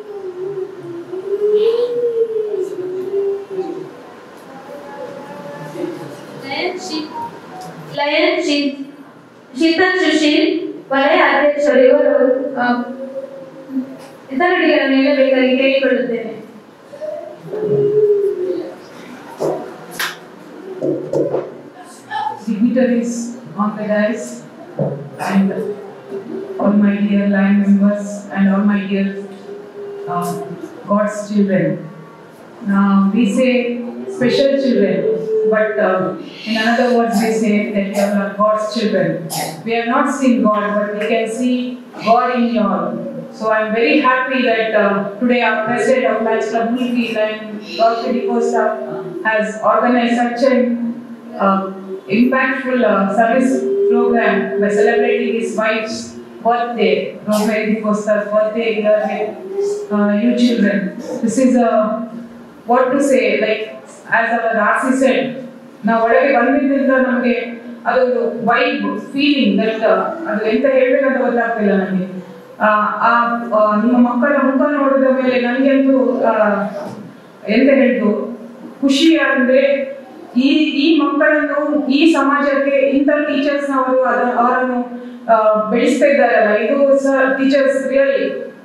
ಲಯನ್ ಶೀತಲ್ ಸುಶೀಲ್ ವಲಯ ಅಧ್ಯಕ್ಷರು ಇವರು ಇತರಡಿಗಳನ್ನು ನೀಡಬೇಕಾಗಿ ಕೇಳಿಕೊಳ್ಳುತ್ತೇನೆ. Dignitaries on the dais, and all my dear line members and all my dear uh, God's children. Now we say special children, but uh, in another words we say that you are God's children. We have not seen God, but we can see God in you all. So I am very happy that uh, today our president of Lions Club Mulki, Lion Doctor Costa, has organized such an uh, impactful uh, service program by celebrating his wife's birthday, Rosemary Costa's birthday here with uh, you children. This is a, what to say, like as our R C said, now ಒಳಗೆ ಬಂದಿದ್ದರಿಂದ ನಮಗೆ ಅದೊಂದು vibe feeling that ಅದು ಎಂತ ಹೇಳ್ಬೇಕಂತ ಗೊತ್ತಾಗ್ತಿಲ್ಲ ನನಗೆ. ಆ ನಿಮ್ಮ ಮಕ್ಕಳ ಮುಖ ನೋಡಿದ ಮೇಲೆ ನನಗಂತೂ ಎಂತ ಹೇಳ್ತು ಖುಷಿ ಅಂದ್ರೆ ಈ ಈ ಮಕ್ಕಳನ್ನು ಈ ಸಮಾಜಕ್ಕೆ ಇಂಥ ಟೀಚರ್ಸ್ ನವರು ಅವರನ್ನು ಬೆಳೆಸ್ತಾ ಇದ್ದಾರಲ್ಲ, ಇದು ಸರ್ ಟೀಚರ್ಸ್ ರಿಯಲಿ.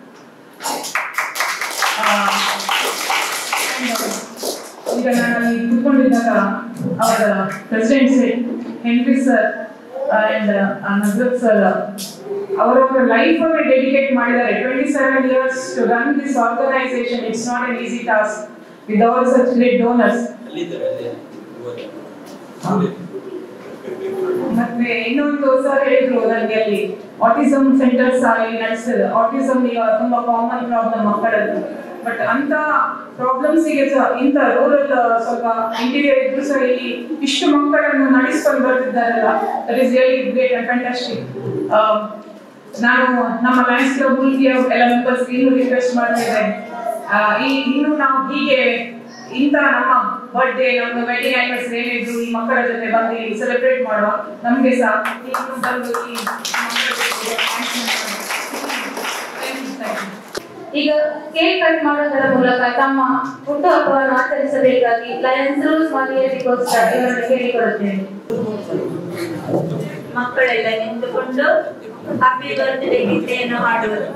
ಈಗ ನಾನು ಅಲ್ಲಿ ಕೂತ್ಕೊಂಡಿದ್ದಾಗ ಅವರ president Henry sir and Nazareth sir ಅವರವರ ಲೈಫ್ ಅನ್ನು ಡೆಡಿಕೇಟ್ ಮಾಡಿದ್ದಾರೆ. Twenty seven years to run this organisation. It's not an easy task with all such great donors. ಮತ್ತೆ ಇನ್ನೊಂದು ಸರ್ ಹೇಳಿದ್ರು ನನಗೆ, ಅಲ್ಲಿ ಆಟಿಸಮ್ ಸೆಂಟರ್ಸ್ ಅಲ್ಲಿ ನಡೆಸ್ತದೆ. ಆಟಿಸಮ್ ಈಗ ತುಂಬಾ ಕಾಮನ್ ಪ್ರಾಬ್ಲಮ್ ಮಕ್ಕಳದ್ದು, ಬಟ್ ಅಂತ ಪ್ರಾಬ್ಲಮ್ಸ್ ಗೆ ಇಂಥ ರೂರಲ್ ಸ್ವಲ್ಪ ಇಂಟೀರಿಯರ್ ಇದ್ರು ಸಹ ಇಲ್ಲಿ ಇಷ್ಟು ಮಕ್ಕಳನ್ನು ನಡೆಸ್ಕೊಂಡು ಬರ್ತಿದ್ದಾರಲ್ಲ, that is really great and fantastic. ನಾನು ನಮ್ಮ ಲಯನ್ಸ್ ಕ್ಲಬ್ ಮುಲ್ಕಿಯ ಎಲ್ಲ ಮೆಂಬರ್ಸ್ ಇನ್ನೂ ರಿಕ್ವೆಸ್ಟ್ ಮಾಡ್ತಾ ಇದ್ದೇನೆ, ಈ ಇನ್ನು ನಾವು ಹೀಗೆ ಇಂಥ ನಮ್ಮ ಬರ್ಡೇ ನಮ್ಮ ವೆಡ್ಡಿಂಗ್ ಆನಿವರ್ಸರಿ ಏನಿದ್ರು ಈ ಮಕ್ಕಳ ಜೊತೆ ಬಂದು ಸೆಲೆಬ್ರೇಟ್ ಮಾಡುವ. ನಮ್ಗೆ ಸಹ ಇನ್ನು ಬಂದು ಈ ಈಗ ಕೇಕ್ ಕಟ್ ಮಾಡೋದರ ಮೂಲಕ ತಮ್ಮ ಹುಟ್ಟುಹಬ್ಬವನ್ನು ಆಚರಿಸಬೇಕಾಗಿ ಲಯನ್ಸ್ ರೂಲ್ಸ್ ಮಾದರಿಗೋಸ್ಕರ ಇವರನ್ನು ಕೇಳಿಕೊಳ್ಳುತ್ತೇನೆ. ಮಕ್ಕಳೆಲ್ಲ ನಿಂತುಕೊಂಡು ಹ್ಯಾಪಿ ಬರ್ತ್ಡೇ ಗೀತೆಯನ್ನು ಹಾಡುವರು.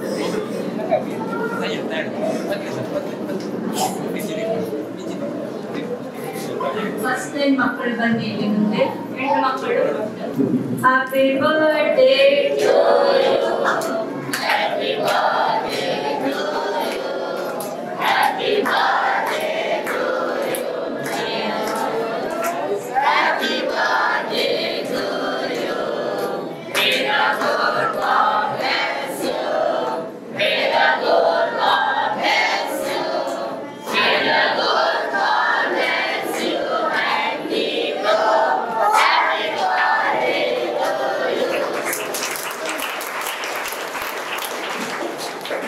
ಫಸ್ಟ್ ಟೈಮ್ ಮಕ್ಕಳು ಬನ್ನಿ ಇಲ್ಲಿ ಮುಂದೆ. ಹೆಣ್ಣು ಮಕ್ಕಳು happy birthday to you, happy birthday to you, happy birthday to you, happy birthday to you. May the good God bless you. May the good God bless you. May the good God bless you and keep you. Happy birthday to you.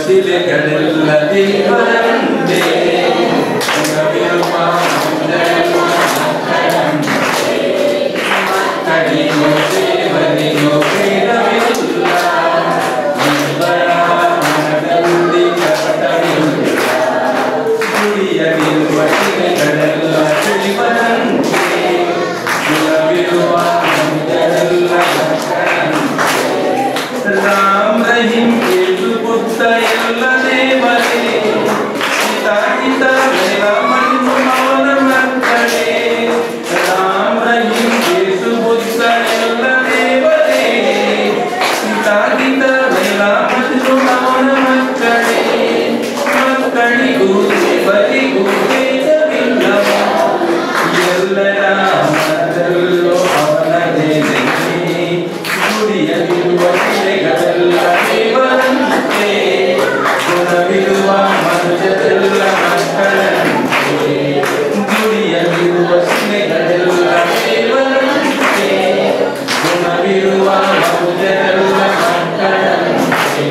ವಸಿಲೆಗಳೆಲ್ಲ ದೇವರಂತೆ ಗುಣವಿರುವ ಮಂಜರುವ ಮಕ್ಕಳಂತೆ ಕಡಿಮೆ ದೇವರಿಗೂ ಭೇದವಿಲ್ಲ ಇಬ್ಬರ ಮನದಲ್ಲಿ ಕಪಟವಿಲ್ಲ ಗುಡಿಯಲಿರುವ ಶಿಲೆಗಳೆಲ್ಲ ತಿಳಿವರಂತೆ ಗುಣವಿರುವ ಮಂಜರೆಲ್ಲ ಮಕ್ಕಳಂತೆ ರಾಮ ರಹೀಂ ಯೇಸು ಬುದ್ಧ ಎಲ್ಲ ದೇವರೇ ಸೀತಾ ಗೀತಾ ಮೇರಾ ಮಣ್ಣು ಅವನ ಮಕ್ಕಳೇ ರಾಮ ರಹೀಂ ಯೇಸು ಬುದ್ಧ ಎಲ್ಲ ದೇವರೇ ಸೀತಾ ಗೀತಾ ಮೇರಾ ಮಣ್ಣು ಅವನ ಮಕ್ಕಳೇ ಮಕ್ಕಳಿಗೂ ದೇವರಿಗೂ ಭೇದವಿಲ್ಲವ ಎಲ್ಲರ ಮನದಲ್ಲೂ ಅವನದೇ ಗುಡಿಯಲ್ಲಿರುವ ಶಿಲೆಗಳೆಲ್ಲ ದೇವರಂತೆ ಗುಣವಿರುವ ಮನುಜರೆಲ್ಲ ಮಕ್ಕಳಂತೆ ಗುಡಿಯಲ್ಲಿರುವ ಶಿಲೆಗಳೆಲ್ಲ ದೇವರಂತೆ ಗುಣವಿರುವ ಮನುಜರೆಲ್ಲ ಮಕ್ಕಳಂತೆ.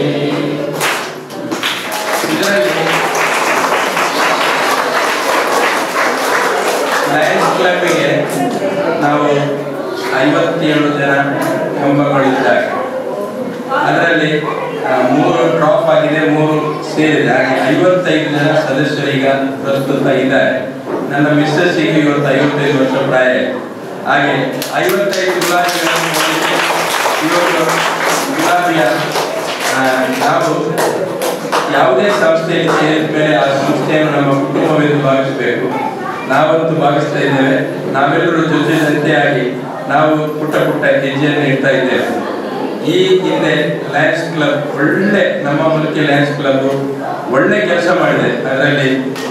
ಇದರಲ್ಲಿ ಲಯನ್ಸ್ ಕ್ಲಬ್ಗೆ ನಾವು ಐವತ್ತೇಳು ಜನ ಕಂಬಗಳಿದ್ದಾರೆ. ಅದರಲ್ಲಿ ಮೂರು ಡ್ರಾಪ್ ಆಗಿದೆ, ಮೂರು ಸೇರಿದೆ. ಹಾಗೆ ಐವತ್ತೈದು ಜನ ಸದಸ್ಯರೀಗ ಪ್ರಸ್ತುತ ಇದ್ದಾರೆ. ನನ್ನ ಮಿಸ್ಸಸ್ಸಿಗೆ ಇವತ್ತು ಐವತ್ತೈದು ವರ್ಷ ಪ್ರಾಯ. ಹಾಗೆ ಐವತ್ತೈದು ಗುಲಾಬಿಗಳನ್ನು ನೋಡಿದೆ. ಇವತ್ತು ಗುಲಾಬಿಯ ನಾವು ಯಾವುದೇ ಸಂಸ್ಥೆಯಲ್ಲಿ ಸೇರಿದ ಮೇಲೆ ಆ ಸಂಸ್ಥೆಯನ್ನು ನಮ್ಮ ಕುಟುಂಬವೆಂದು ಭಾವಿಸಬೇಕು. ನಾವಂತೂ ಭಾವಿಸ್ತಾ ಇದ್ದೇವೆ. ನಾವೆಲ್ಲರೂ ಜೊತೆ ಜೊತೆಯಾಗಿ ನಾವು ಪುಟ್ಟ ಪುಟ್ಟ ಹೆಜ್ಜೆಯನ್ನು ಇಡ್ತಾ ಇದ್ದೇವೆ. ಈ ಹಿಂದೆ ಲಯನ್ಸ್ ಕ್ಲಬ್ ಒಳ್ಳೆ, ನಮ್ಮ ಮುಲ್ಕಿ ಲಯನ್ಸ್ ಕ್ಲಬ್ ಒಳ್ಳೆ ಕೆಲಸ ಮಾಡಿದೆ. ಅದರಲ್ಲಿ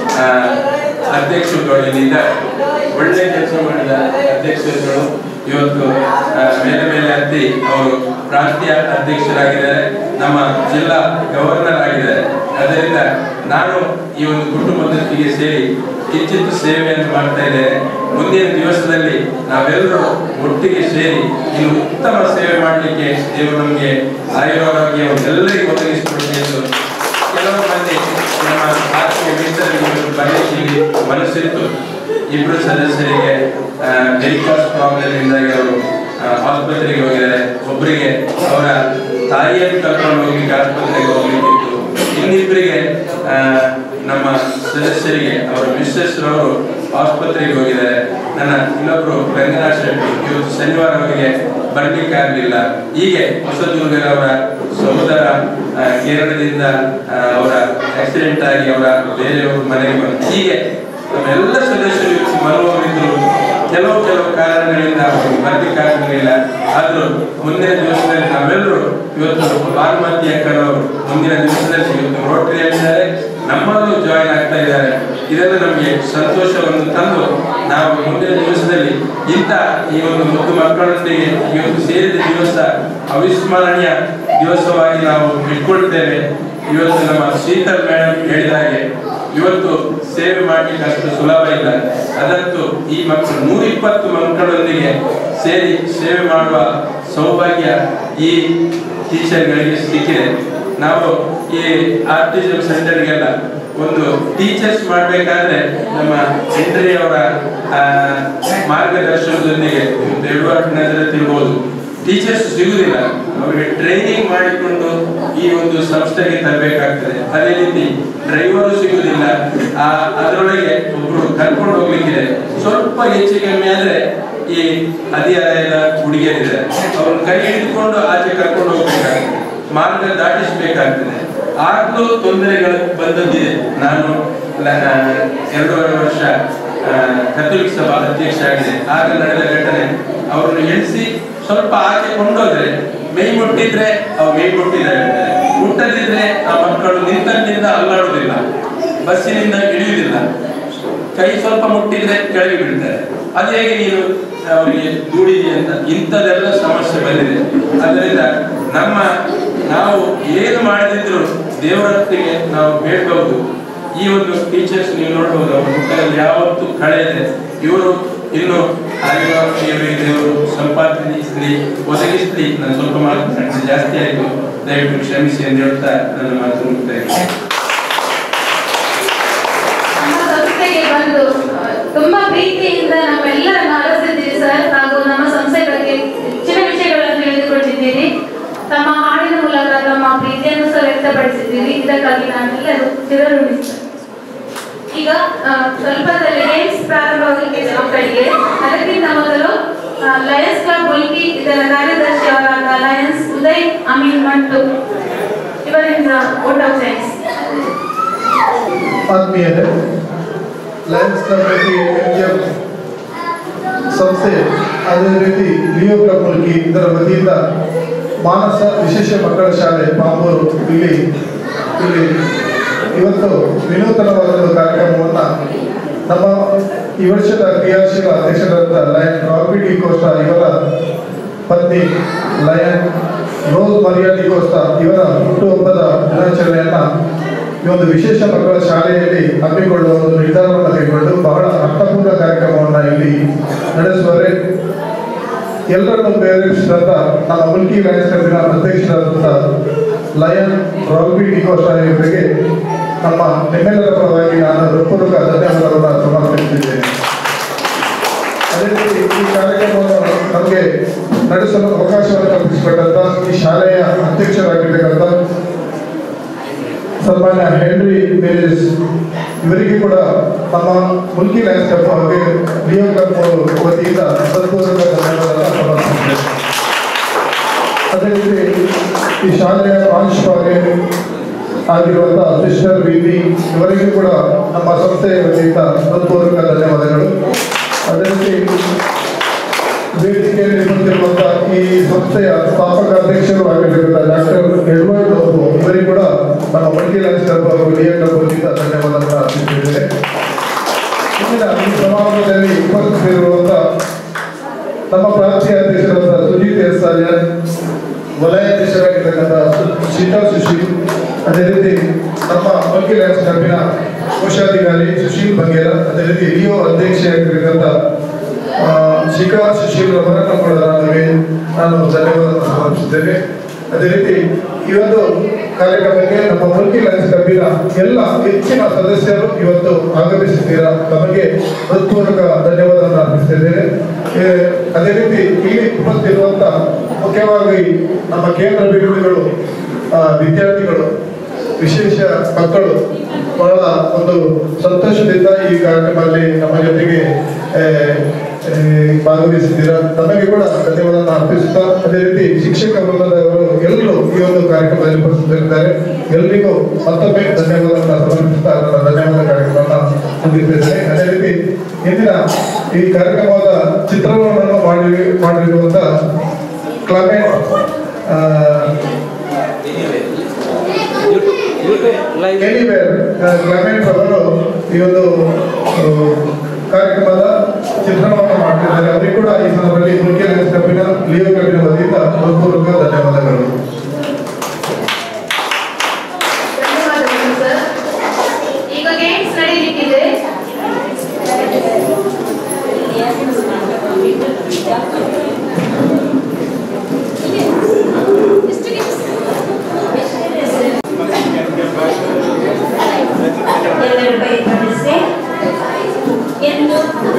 ಅಧ್ಯಕ್ಷರುಗಳು ಇಲ್ಲಿದ್ದಾರೆ. ಒಳ್ಳೆ ಕೆಲಸ ಮಾಡಿದ ಅಧ್ಯಕ್ಷರುಗಳು ಇವತ್ತು ಮೇಲೆ ಮೇಲೆ ಹತ್ತಿ ಅವರು ಪ್ರಾಂತೀಯ ಅಧ್ಯಕ್ಷರಾಗಿದ್ದಾರೆ, ನಮ್ಮ ಜಿಲ್ಲಾ ಗವರ್ನರ್ ಆಗಿದ್ದಾರೆ. ಅದರಿಂದ ನಾನು ಈ ಒಂದು ಕುಟುಂಬದೊಂದಿಗೆ ಸೇರಿ ಕಿಂಚಿತ್ ಸೇವೆಯನ್ನು ಮಾಡ್ತಾ ಇದ್ದೇನೆ. ಮುಂದಿನ ದಿವಸದಲ್ಲಿ ನಾವೆಲ್ಲರೂ ಒಟ್ಟಿಗೆ ಸೇರಿ ಇನ್ನು ಉತ್ತಮ ಸೇವೆ ಮಾಡಲಿಕ್ಕೆ ದೇವರು ನಮಗೆ ಆಯುರಾರೋಗ್ಯ ಎಲ್ಲರಿಗೂ ಒದಗಿಸಿಕೊಡಲಿ ಎಂದು ಕೆಲವು ಮಂದಿ ನಮ್ಮ ಆತ್ಮೀಯ ಮಿತ್ರರಿಗೆ ಬರೆಯಲಿಕ್ಕೆ ಮನಸ್ಸಿತ್ತು. ಇಬ್ಬರು ಸದಸ್ಯರಿಗೆ ಮೆಡಿಕಲ್ ಪ್ರಾಬ್ಲಮ್ ಇಂದಾಗಿ ಅವರು ಆಸ್ಪತ್ರೆಗೆ ಹೋಗಿದ್ದಾರೆ. ಒಬ್ಬರಿಗೆ ಅವರ ತಾಯಿಯನ್ನು ಕರ್ಕೊಂಡು ಹೋಗ್ಲಿಕ್ಕೆ ಆಸ್ಪತ್ರೆಗೆ ಹೋಗ್ಲಿಕ್ಕಿತ್ತು. ಇನ್ನಿಬ್ಬರಿಗೆ ನಮ್ಮ ಸದಸ್ಯರಿಗೆ ಅವರ ಮಿಸ್ಸಸ್ ರವರು ಆಸ್ಪತ್ರೆಗೆ ಹೋಗಿದ್ದಾರೆ. ನನ್ನ ಇನ್ನೊಬ್ರು ರಂಗನಾಥ್ ಶೆಟ್ಟಿ ಇವತ್ತು ಶನಿವಾರ ಅವರಿಗೆ ಬರ್ಲಿಕ್ಕೆ ಆಗಲಿಲ್ಲ. ಹೀಗೆ ಹೊಸದುರ್ಗರವರ ಸಹೋದರ ಕೇರಳದಿಂದ ಅವರ ಆಕ್ಸಿಡೆಂಟ್ ಆಗಿ ಅವರ ಬೇರೆಯವರು ಮನೆಗೆ ಬಂದು, ಹೀಗೆ ನಮ್ಮೆಲ್ಲ ಸದಸ್ಯರು ಮನೋವಿದ್ರು. ಕೆಲವು ಕೆಲವು ಕಾರಣಗಳಿಂದ ಅವರು ಬರ್ಲಿಕ್ಕಾಗಲಿಲ್ಲ. ಆದರೂ ಮುಂದಿನ ದಿವಸದಲ್ಲಿ ನಾವೆಲ್ಲರೂ ಇವತ್ತು ಬಾನುಮತಿ ಅಕ್ಕನವರು ಮುಂದಿನ ದಿವಸದಲ್ಲಿ ಇವತ್ತು ರೋಟರಿಯಲ್ಲಿದ್ದಾರೆ, ನಮ್ಮಲ್ಲೂ ಜಾಯಿನ್ ಆಗ್ತಾ ಇದ್ದಾರೆ. ಇದನ್ನು ನಮಗೆ ಸಂತೋಷವನ್ನು ತಂದು ನಾವು ಮುಂದಿನ ದಿವಸದಲ್ಲಿ ಇಂಥ ಈ ಒಂದು ಮುದ್ದು ಮಕ್ಕಳೊಂದಿಗೆ ಇವತ್ತು ಸೇರಿದ ದಿವಸ ಅವಿಸ್ಮರಣೀಯ ದಿವಸವಾಗಿ ನಾವು ಇಟ್ಕೊಳ್ತೇವೆ. ಇವತ್ತು ನಮ್ಮ ಶೀತಲ್ ಮೇಡಮ್ ಹೇಳಿದ ಹಾಗೆ ಇವತ್ತು ಸೇವೆ ಮಾಡಲಿಕ್ಕೆ ಅಷ್ಟು ಸುಲಭ ಇಲ್ಲ. ಅದಂತೂ ಈ ಮಕ್ಕಳು ನೂರಿಪ್ಪತ್ತು ಮಕ್ಕಳೊಂದಿಗೆ ಸೇರಿ ಸೇವೆ ಮಾಡುವ ಸೌಭಾಗ್ಯ ಈ ಟೀಚರ್ಗಳಿಗೆ ಸಿಕ್ಕಿದೆ. ನಾವು ಈ ಆರ್ಟಿಸಂ ಸೆಂಟರ್ಗೆಲ್ಲ ಒಂದು ಟೀಚರ್ಸ್ ಮಾಡಬೇಕಾದ್ರೆ ನಮ್ಮ ಹೆಂಡ್ರಿ ಅವರ ಮಾರ್ಗದರ್ಶನದೊಂದಿಗೆ ಎಡ್ವರ್ಡ್ ನಗರ ತಿಳ್ಬೋದು. ಟೀಚರ್ಸ್ ಸಿಗುವುದಿಲ್ಲ, ಅವರಿಗೆ ಟ್ರೈನಿಂಗ್ ಮಾಡಿಕೊಂಡು ಈ ಒಂದು ಸಂಸ್ಥೆಗೆ ತರಬೇಕಾಗ್ತದೆ. ಅದೇ ರೀತಿ ಡ್ರೈವರು ಸಿಗುವುದಿಲ್ಲ. ಆ ಅದರೊಳಗೆ ಒಬ್ರು ಕರ್ಕೊಂಡು ಹೋಗ್ಲಿಕ್ಕಿದೆ. ಸ್ವಲ್ಪ ಹೆಚ್ಚು ಕಮ್ಮಿ ಆದ್ರೆ ಈ ಹದಿಹರೆಯದ ಹುಡುಗಿಯರಿದ್ದಾರೆ, ಅವ್ರನ್ನ ಕೈ ಹಿಡಿದುಕೊಂಡು ಆಚೆ ಕರ್ಕೊಂಡು ಹೋಗ್ಬೇಕಾಗ್ತದೆ, ಮಾರ್ಗ ದಾಟಿಸ್ಬೇಕಾಗ್ತದೆ. ಆಗ್ಲೂ ತೊಂದರೆಗಳು ಬಂದದ್ದಿದೆ. ನಾನು ಎರಡೂವರೆ ವರ್ಷ ಕಥೋಲಿಕ ಸಭಾ ಅಧ್ಯಕ್ಷ ಆಗಿದೆ. ಆಗ ನಡೆದ ಘಟನೆ, ಅವ್ರನ್ನ ಎಣಿಸಿ ಸ್ವಲ್ಪ ಆಚೆ ಕೊಂಡೋದ್ರೆ ಮೈ ಮುಟ್ಟಿದ್ರೆ ಅವು ಮೈ ಮುಟ್ಟಿದ್ದಾರೆ, ಮುಟ್ಟದಿದ್ರೆ ಆ ಮಕ್ಕಳು ನಿಂತಲ್ಲಿಂದ ಅಲ್ಲಾಡುವುದಿಲ್ಲ, ಬಸ್ಸಿನಿಂದ ಇಳಿಯುವುದಿಲ್ಲ, ಕೈ ಸ್ವಲ್ಪ ಮುಟ್ಟಿದ್ರೆ ಕೆಳಗೆ ಬೀಳ್ತಾರೆ. ಅದು ಹೇಗೆ ನೀನು ಅವರಿಗೆ ದೂಡಿದೆ ಅಂತ ಇಂಥದೆಲ್ಲ ಸಮಸ್ಯೆ ಬಂದಿದೆ. ಅದರಿಂದ ನಮ್ಮ ನಾವು ಏನು ಮಾಡದಿದ್ರು ದೇವರೊಟ್ಟಿಗೆ ನಾವು ಬೇಡಬಹುದು. ಈ ಒಂದು ಟೀಚರ್ಸ್ ನೀವು ನೋಡ್ಬೋದು, ಅವ್ರ ಮುಖದಲ್ಲಿ ಯಾವತ್ತೂ ಕಳೆ ಇದೆ. ಇವರು ಇನ್ನು ಆಯುರ್ವೇದ ದೇವರು ಸಂಪಾದಿಸಲಿ ಒದಗಿಸಲಿ. ನಾನು ಸ್ವಲ್ಪ ಮಾತು ಜಾಸ್ತಿ ಆಯಿತು. ದಯವಿಟ್ಟು ಕ್ಷಮಿಸಿ ಎಂದು ಹೇಳ್ತಾ ನನ್ನ ಮಾತು ಮುಕ್ತಾಯ. ನಮ್ಮ ಸಂಸ್ಥೆಗೆ ಬಂದು ತುಂಬಾ ಪ್ರೀತಿಯಿಂದ ನಮ್ಮೆಲ್ಲರನ್ನು ಆಲಿಸಿದ್ದೀರಿ ಸರ್, ಹಾಗೂ ನಮ್ಮ ಸಂಸ್ಥೆ ಬಗ್ಗೆ ಹೆಚ್ಚಿನ ವಿಷಯಗಳನ್ನು ತಿಳಿದುಕೊಂಡಿದ್ದೀರಿ. ತಮ್ಮ ಹಾಡಿನ ಮೂಲಕ ತಮ್ಮ ಪ್ರೀತಿಯನ್ನು ಸಹ ವ್ಯಕ್ತಪಡಿಸಿದ್ದೀರಿ. ಇದಕ್ಕಾಗಿ ನಾನೆಲ್ಲರೂ ಚಿರಋಣಿಸ್ತೇನೆ. ಈಗ ಸ್ವಲ್ಪದಲ್ಲಿ ಗೇಮ್ಸ್ ಪ್ರಾರಂಭವಾಗಲಿದೆ ಮಕ್ಕಳಿಗೆ. ಅದಕ್ಕಿಂತ ಮೊದಲು ಲಯನ್ಸ್ ಕ್ಲಬ್ ಮುಲ್ಕಿ ಇದರ ಕಾರ್ಯದರ್ಶಿಯವರಾದ ಲಯನ್ಸ್ ಉದಯ್ ಅಮೀನ್ ಮಂಟು ಇವರಿಂದ ವೋಟ್ ಆಫ್ ಥ್ಯಾಂಕ್ಸ್. ಆತ್ಮೀಯರೇ, ಲಯನ್ಸ್ ಕ್ಲಬ್ ಮುಲ್ಕಿ ಸಂಸ್ಥೆ, ಅದೇ ರೀತಿ ಲಿಯೋ ಕ್ಲಬ್ ಮುಲ್ಕಿ ಇದರ ವತಿಯಿಂದ ಮಾನಸ ವಿಶೇಷ ಮಕ್ಕಳ ಶಾಲೆ ಪಾಂಬೂರು ಇಲ್ಲಿ ಇಲ್ಲಿ ಇವತ್ತು ವಿನೂತನವಾದ ಒಂದು ಕಾರ್ಯಕ್ರಮವನ್ನು ನಮ್ಮ ಈ ವರ್ಷದ ಕ್ರಿಯಾಶೀಲ ಅಧ್ಯಕ್ಷರಾದ ಲಯನ್ ರಾಬಿ ಡಿ ಕೋಸ್ಟಾ ಇವರ ಪತ್ನಿ lion Rose Maria D Costa ಇವರ ಹುಟ್ಟುಹಬ್ಬದ ದಿನಾಚರಣೆಯನ್ನ ಈ ಒಂದು ವಿಶೇಷ ಮಕ್ಕಳ ಶಾಲೆಯಲ್ಲಿ ಹಮ್ಮಿಕೊಳ್ಳುವ ಒಂದು ನಿರ್ಧಾರವನ್ನು ಕೈಗೊಂಡು ಬಹಳ ಅರ್ಥಪೂರ್ಣ ಕಾರ್ಯಕ್ರಮವನ್ನು ಇಲ್ಲಿ ನಡೆಸುವರೆ ಎಲ್ಲರನ್ನು ಪ್ರೇರೇಪಿಸಿದಂತ ನಮ್ಮ ಮುಲ್ಕಿ ಲಯನ್ಸ್ ಕ್ಲಬ್ಬಿನ ಅಧ್ಯಕ್ಷರಾದಂಥ ಲಯನ್ ರಾಬಿ ಡಿ ಕೋಸ್ಟಾ ಇವರಿಗೆ ನಮ್ಮ ನಿಮ್ಮೆಲ್ಲರ ಪರವಾಗಿ ನಾನು ಹೃತ್ಪೂರ್ವಕ ಧನ್ಯವಾದಗಳನ್ನು ಸಮರ್ಪಿಸುತ್ತಿದ್ದೇನೆ. ಅದೇ ರೀತಿ ಈ ಕಾರ್ಯಕ್ರಮವನ್ನು ನಮಗೆ ನಡೆಸಲು ಅವಕಾಶವನ್ನು ಕಲ್ಪಿಸಿಕೊಟ್ಟಂತ ಈ ಶಾಲೆಯ ಅಧ್ಯಕ್ಷರಾಗಿರ್ತಕ್ಕಂಥ ಸನ್ಮಾನ್ಯ ಹೆನ್ರಿ ಮೇರಿಸ್ ಇವರಿಗೆ ಕೂಡ ನಮ್ಮ ಮುಲ್ಕಿ ಲಯನ್ಸ್ ಕ್ಲಬ್ ಹಾಗೆ ಲಿಯೋ ಕ್ಲಬ್ ವತಿಯಿಂದ ಹೃತ್ಪೂರ್ವಕ ಧನ್ಯವಾದಗಳನ್ನು ಸಮರ್ಪಿಸುತ್ತೇನೆ. ಅದೇ ರೀತಿ ಈ ಶಾಲೆಯ ಪ್ರಾಂಶುಪಾಲೆ ಆಗಿರುವಂತಹ ಸಿಸ್ಟರ್ ವಿನಿ ಇವರಿಗೂ ಕೂಡ ನಮ್ಮ ಸಂಸ್ಥೆಯ ವತಿಯಿಂದ ಹೃತ್ಪೂರ್ವಕ ಧನ್ಯವಾದಗಳು. ಅದೇ ರೀತಿ ವೇದಿಕೆಯಲ್ಲಿ ಬಂದಿರುವಂತಹ ಈ ಸಂಸ್ಥೆಯ ಸ್ಥಾಪಕ ಅಧ್ಯಕ್ಷರು ಆಗಿರ್ತಕ್ಕಂಥ ಡಾಕ್ಟರ್ ಎಡ್ವರ್ಡ್ ಅವರು ಇವರಿಗೂ ಕೂಡ ನಮ್ಮ ಮುಲ್ಕಿ ಲಯನ್ಸ್ ಕ್ಲಬ್ ಹಾಗೂ ಲಿಯೋ ಕ್ಲಬ್ ವತಿಯಿಂದ ಧನ್ಯವಾದಗಳನ್ನು ಅರ್ಪಿಸಿದ್ದೇವೆ. ಇಂದಿನ ಈ ಸಮಾರಂಭದಲ್ಲಿ ಉಪಸ್ಥಿತರಿರುವಂತಹ ನಮ್ಮ ಪ್ರಾಂತೀಯ ಅಧ್ಯಕ್ಷರಾದ ಸುಜಿತ್ ಎಸ್ ಆರ್ಯನ್, ವಲಯಾಧ್ಯಕ್ಷರಾಗಿರ್ತಕ್ಕಂಥ ಶೀತಾ ಸುಶೀಲ್, ಅದೇ ರೀತಿ ನಮ್ಮ ಮುಲ್ಕಿ ಲಯನ್ಸ್ ಕ್ಲಬ್ಬಿನ ಕೋಶಾಧಿಕಾರಿ ಸುಶೀಲ್ ಬಂಗೇರ, ಅದೇ ರೀತಿ ಲಿಯೋ ಅಧ್ಯಕ್ಷರಾಗಿರ್ತಕ್ಕಂಥ ಶಿಖಾ ಸುಶೀಲ್ ಅವರನ್ನು ಕೂಡ ನಾನು ನಾನು ಧನ್ಯವಾದ ಸಮರ್ಪಿಸಿದ್ದೇನೆ. ಅದೇ ರೀತಿ ಈ ಒಂದು ಕಾರ್ಯಕ್ರಮಕ್ಕೆ ನಮ್ಮ ಮುಲ್ಕಿ ಲಯನ್ಸ್ ಕ್ಲಬ್ಬಿನ ಎಲ್ಲ ಹೆಚ್ಚಿನ ಸದಸ್ಯರು ಇವತ್ತು ಆಗಮಿಸಿದ್ದೀರಾ, ತಮಗೆ ಹೃತ್ಪೂರ್ವಕ ಧನ್ಯವಾದವನ್ನು ಅರ್ಪಿಸುತ್ತಿದ್ದೇನೆ. ಅದೇ ರೀತಿ ಇಲ್ಲಿ ಉಪಸ್ಥಿತಿರುವಂತ ಮುಖ್ಯವಾಗಿ ನಮ್ಮ ಕೇಂದ್ರ ಬಿಡುಗಡೆಗಳು, ವಿದ್ಯಾರ್ಥಿಗಳು, ವಿಶೇಷ ಮಕ್ಕಳು ಬಹಳ ಒಂದು ಸಂತೋಷದಿಂದ ಈ ಕಾರ್ಯಕ್ರಮದಲ್ಲಿ ನಮ್ಮ ಜೊತೆಗೆ ಭಾಗವಹಿಸಿದ್ದೀರಾ, ತಮಗೆ ಕೂಡ ಧನ್ಯವಾದವನ್ನು ಅರ್ಪಿಸುತ್ತಾ ಅದೇ ರೀತಿ ಶಿಕ್ಷಕ ವೃಂದದವರು ಎಲ್ಲರೂ ಈ ಒಂದು ಕಾರ್ಯಕ್ರಮದಲ್ಲಿ ಉಪಸ್ಥಿತರಿದ್ದಾರೆ. ಎಲ್ಲರಿಗೂ ಮತ್ತೊಮ್ಮೆ ಧನ್ಯವಾದವನ್ನು ಸಮರ್ಪಿಸುತ್ತಾ ನನ್ನ ಧನ್ಯವಾದ ಕಾರ್ಯಕ್ರಮವನ್ನು ಮುಗಿಸಿದ್ದೇನೆ. ಅದೇ ರೀತಿ ಇಂದಿನ ಈ ಕಾರ್ಯಕ್ರಮದ ಚಿತ್ರಣವನ್ನು ಮಾಡಿ ಮಾಡಿರುವಂತ ಕ್ಲಮೆಂಟ್ ಕ್ಲಮೆಂಟ್ ಅವರು ಈ ಒಂದು ಕಾರ್ಯಕ್ರಮದ ಚಿತ್ರಣವನ್ನು ಮಾಡ್ತಿದ್ದಾರೆ. ಅವರಿಗೆ ಕೂಡ ಈ ಸಂದರ್ಭದಲ್ಲಿ ಮುಲ್ಕಿ ಲಯನ್ಸ್ ಕ್ಲಬ್ಬಿನ ಲಿಯೋ ಕ್ಲಬ್ಬಿನ ವತಿಯಿಂದ ಹೃತ್ಪೂರ್ವಕ ಧನ್ಯವಾದಗಳು. ಧನ್ಯವಾದಗಳು ಸರ್. ಈಗ ಗೇಮ್ಸ್ ನಡೆಯಲಿಕ್ಕಿದೆ. ಎಲ್ಲರೂ ಕೈ ಜೋಡಿಸಿ ಎಂದು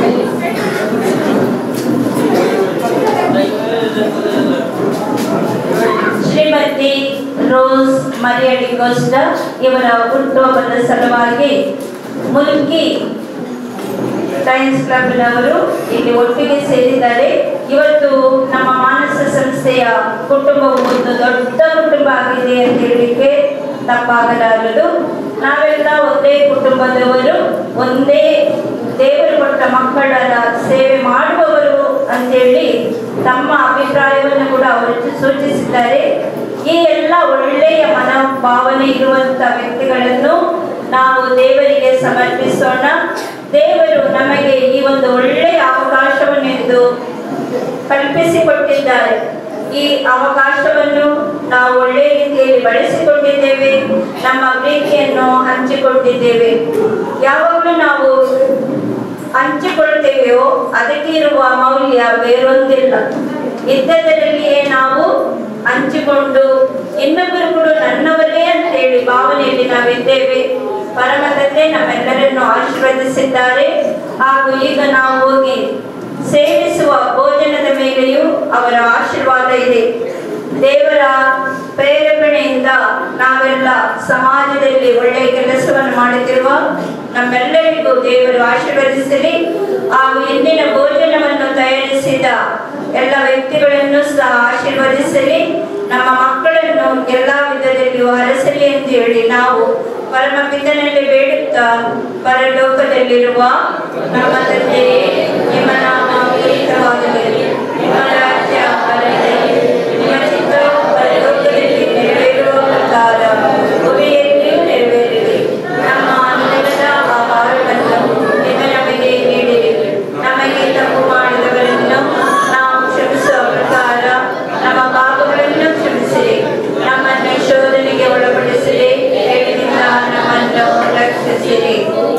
Shrimati Rose Maria D Costa ಇವರ ಹುಟ್ಟುಹಬ್ಬದ ಸಲುವಾಗಿ ಮುಲ್ಕಿ ಲಯನ್ಸ್ ಕ್ಲಬ್ನವರು ಇಲ್ಲಿ ಒಟ್ಟಿಗೆ ಸೇರಿದ್ದಾರೆ. ಇವತ್ತು ನಮ್ಮ ಮಾನಸ ಸಂಸ್ಥೆಯ ಕುಟುಂಬವು ಒಂದು ದೊಡ್ಡ ಕುಟುಂಬ ಆಗಿದೆ ಅಂತ ಹೇಳಲಿಕ್ಕೆ ತಪ್ಪಾಗಲಾರದು. ನಾವೆಲ್ಲ ಒಂದೇ ಕುಟುಂಬದವರು, ಒಂದೇ ದೇವರು ಕೊಟ್ಟ ಮಕ್ಕಳ ಸೇವೆ ಮಾಡುವವರು ಅಂತೇಳಿ ತಮ್ಮ ಅಭಿಪ್ರಾಯವನ್ನು ಕೂಡ ಅವರು ಸೂಚಿಸಿದ್ದಾರೆ. ಈ ಎಲ್ಲ ಒಳ್ಳೆಯ ಮನೋಭಾವನೆ ಇರುವಂತ ವ್ಯಕ್ತಿಗಳನ್ನು ನಾವು ದೇವರಿಗೆ ಸಮರ್ಪಿಸೋಣ. ದೇವರು ನಮಗೆ ಈ ಒಂದು ಒಳ್ಳೆಯ ಅವಕಾಶವನ್ನು ಎಂದು ಕಲ್ಪಿಸಿಕೊಟ್ಟಿದ್ದಾರೆ. ಈ ಅವಕಾಶವನ್ನು ನಾವು ಒಳ್ಳೆಯ ರೀತಿಯಲ್ಲಿ ಬಳಸಿಕೊಂಡಿದ್ದೇವೆ, ನಮ್ಮ ಪ್ರೀತಿಯನ್ನು ಹಂಚಿಕೊಂಡಿದ್ದೇವೆ. ಯಾವಾಗಲೂ ನಾವು ಹಂಚಿಕೊಳ್ತೇವೆಯೋ ಅದಕ್ಕೆ ಇರುವ ಮೌಲ್ಯ ಅಮೂಲ್ಯ ಬೇರೊಂದಿಲ್ಲ. ಇದ್ದದರಲ್ಲಿಯೇ ನಾವು ಹಂಚಿಕೊಂಡು ಇನ್ನೊಬ್ಬರು ಕೂಡ ನನ್ನವರೇ ಅಂತ ಹೇಳಿ ಭಾವನೆಯಲ್ಲಿ ನಾವಿದ್ದೇವೆ. ಪರಮ ತಂದೆ ನಮ್ಮೆಲ್ಲರನ್ನು ಆಶೀರ್ವದಿಸಿದ್ದಾರೆ. ಹಾಗೂ ಈಗ ನಾವು ಹೋಗಿ ಸೇವಿಸುವ ಭೋಜನದ ಮೇಲೆಯೂ ಅವರ ಆಶೀರ್ವಾದ ಇದೆ. ದೇವರ ಪ್ರೇರೇಪಣೆಯಿಂದ ನಾವೆಲ್ಲ ಸಮಾಜದಲ್ಲಿ ಒಳ್ಳೆಯ ಕೆಲಸವನ್ನು ಮಾಡುತ್ತಿರುವ ನಮ್ಮೆಲ್ಲರಿಗೂ ದೇವರು ಆಶೀರ್ವದಿಸಲಿ. ಹಾಗೂ ಇಂದಿನ ಭೋಜನವನ್ನು ತಯಾರಿಸಿದ ಎಲ್ಲ ವ್ಯಕ್ತಿಗಳನ್ನು ಸಹ ಆಶೀರ್ವದಿಸಲಿ. ನಮ್ಮ ಮಕ್ಕಳನ್ನು ಎಲ್ಲಾ ವಿಧದಲ್ಲಿಯೂ ಹರಸಲಿ ಎಂದು ಹೇಳಿ ನಾವು ಪರಮ ಪಿತನಲ್ಲಿ ಬೇಡುತ್ತಾ, ಪರಲೋಕದಲ್ಲಿರುವ ನಮ್ಮ ತಂದೆಯೇ, ನಿಮ್ಮ ನಾಮ ಪವಿತ್ರವಾಗಲಿ, ನಿಮ್ಮ ರಾಜ್ಯ ಬರಲಿ, ನಿಮ್ಮ ಚಿತ್ತವು ಪರಲೋಕದಲ್ಲಿ ನೆರವೇರುವ ಪ್ರಕಾರ ಭೂಮಿಯಲ್ಲಿಯೂ ನೆರವೇರಲಿ. ನಮ್ಮ ಅನ್ನದ ಆಹಾರವನ್ನು ಇಂದು ನಮಗೆ ನೀಡಿರಿ. ನಮಗೆ ತಪ್ಪು ಮಾಡಿದವರನ್ನು ನಾವು ಕ್ಷಮಿಸುವ ಪ್ರಕಾರ ನಮ್ಮ ಪಾಪಗಳನ್ನು ಕ್ಷಮಿಸಿರಿ. ನಮ್ಮನ್ನು ಶೋಧನೆಗೆ ಒಳಪಡಿಸಿರಿ, ಕೇಡಿನಿಂದ ನಮ್ಮನ್ನು ರಕ್ಷಿಸಿರಿ.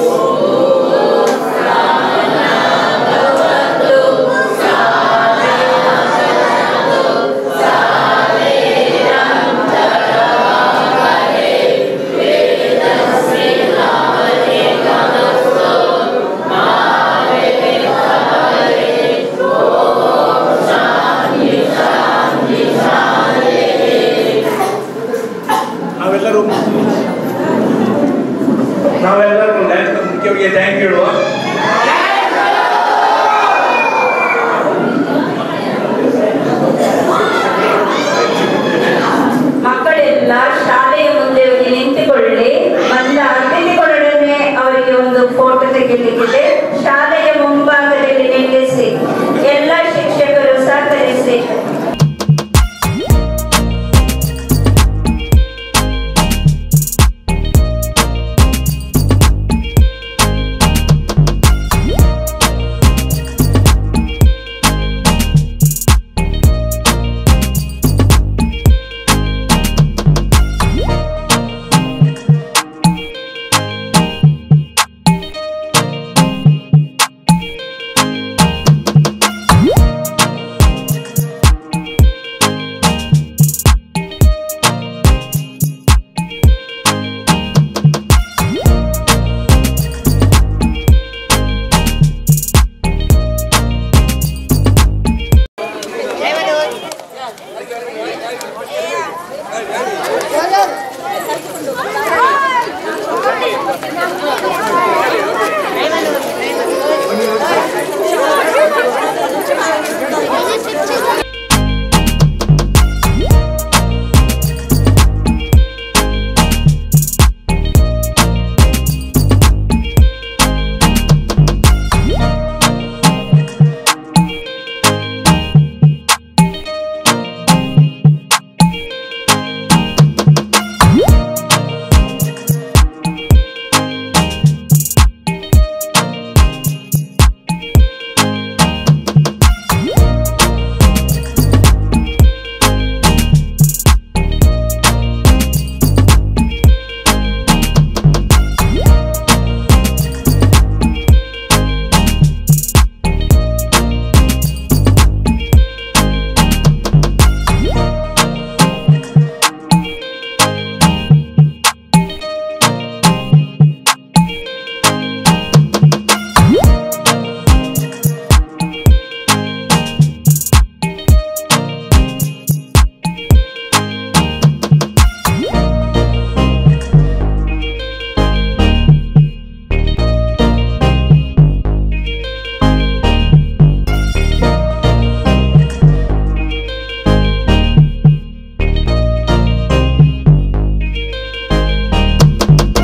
ನಾವೆಲ್ಲರೂ ನಾವೆಲ್ಲರೂ ಡ್ಯಾನ್ಸ್ ಮುಖ್ಯವಾಗಿ ಥ್ಯಾಂಕ್ ಹೇಳುವ. ಮಕ್ಕಳೆಲ್ಲ ಶಾಲೆಯ ಮುಂದೆ ಹೋಗಿ ನಿಂತುಕೊಳ್ಳಿ. ಬಂದ ಅತಿಥಿಗಳೊಡನೆ ಅವರಿಗೆ ಒಂದು ಫೋಟೋ ತೆಗೆಯಲಿಕ್ಕಿದೆ. ಶಾಲೆಯ ಮುಂಭಾಗದಲ್ಲಿ ನಿಲ್ಲಿಸಿ. ಎಲ್ಲ ಶಿಕ್ಷಕರು ಸಹಕರಿಸಿ.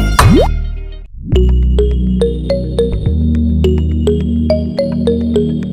Thank you.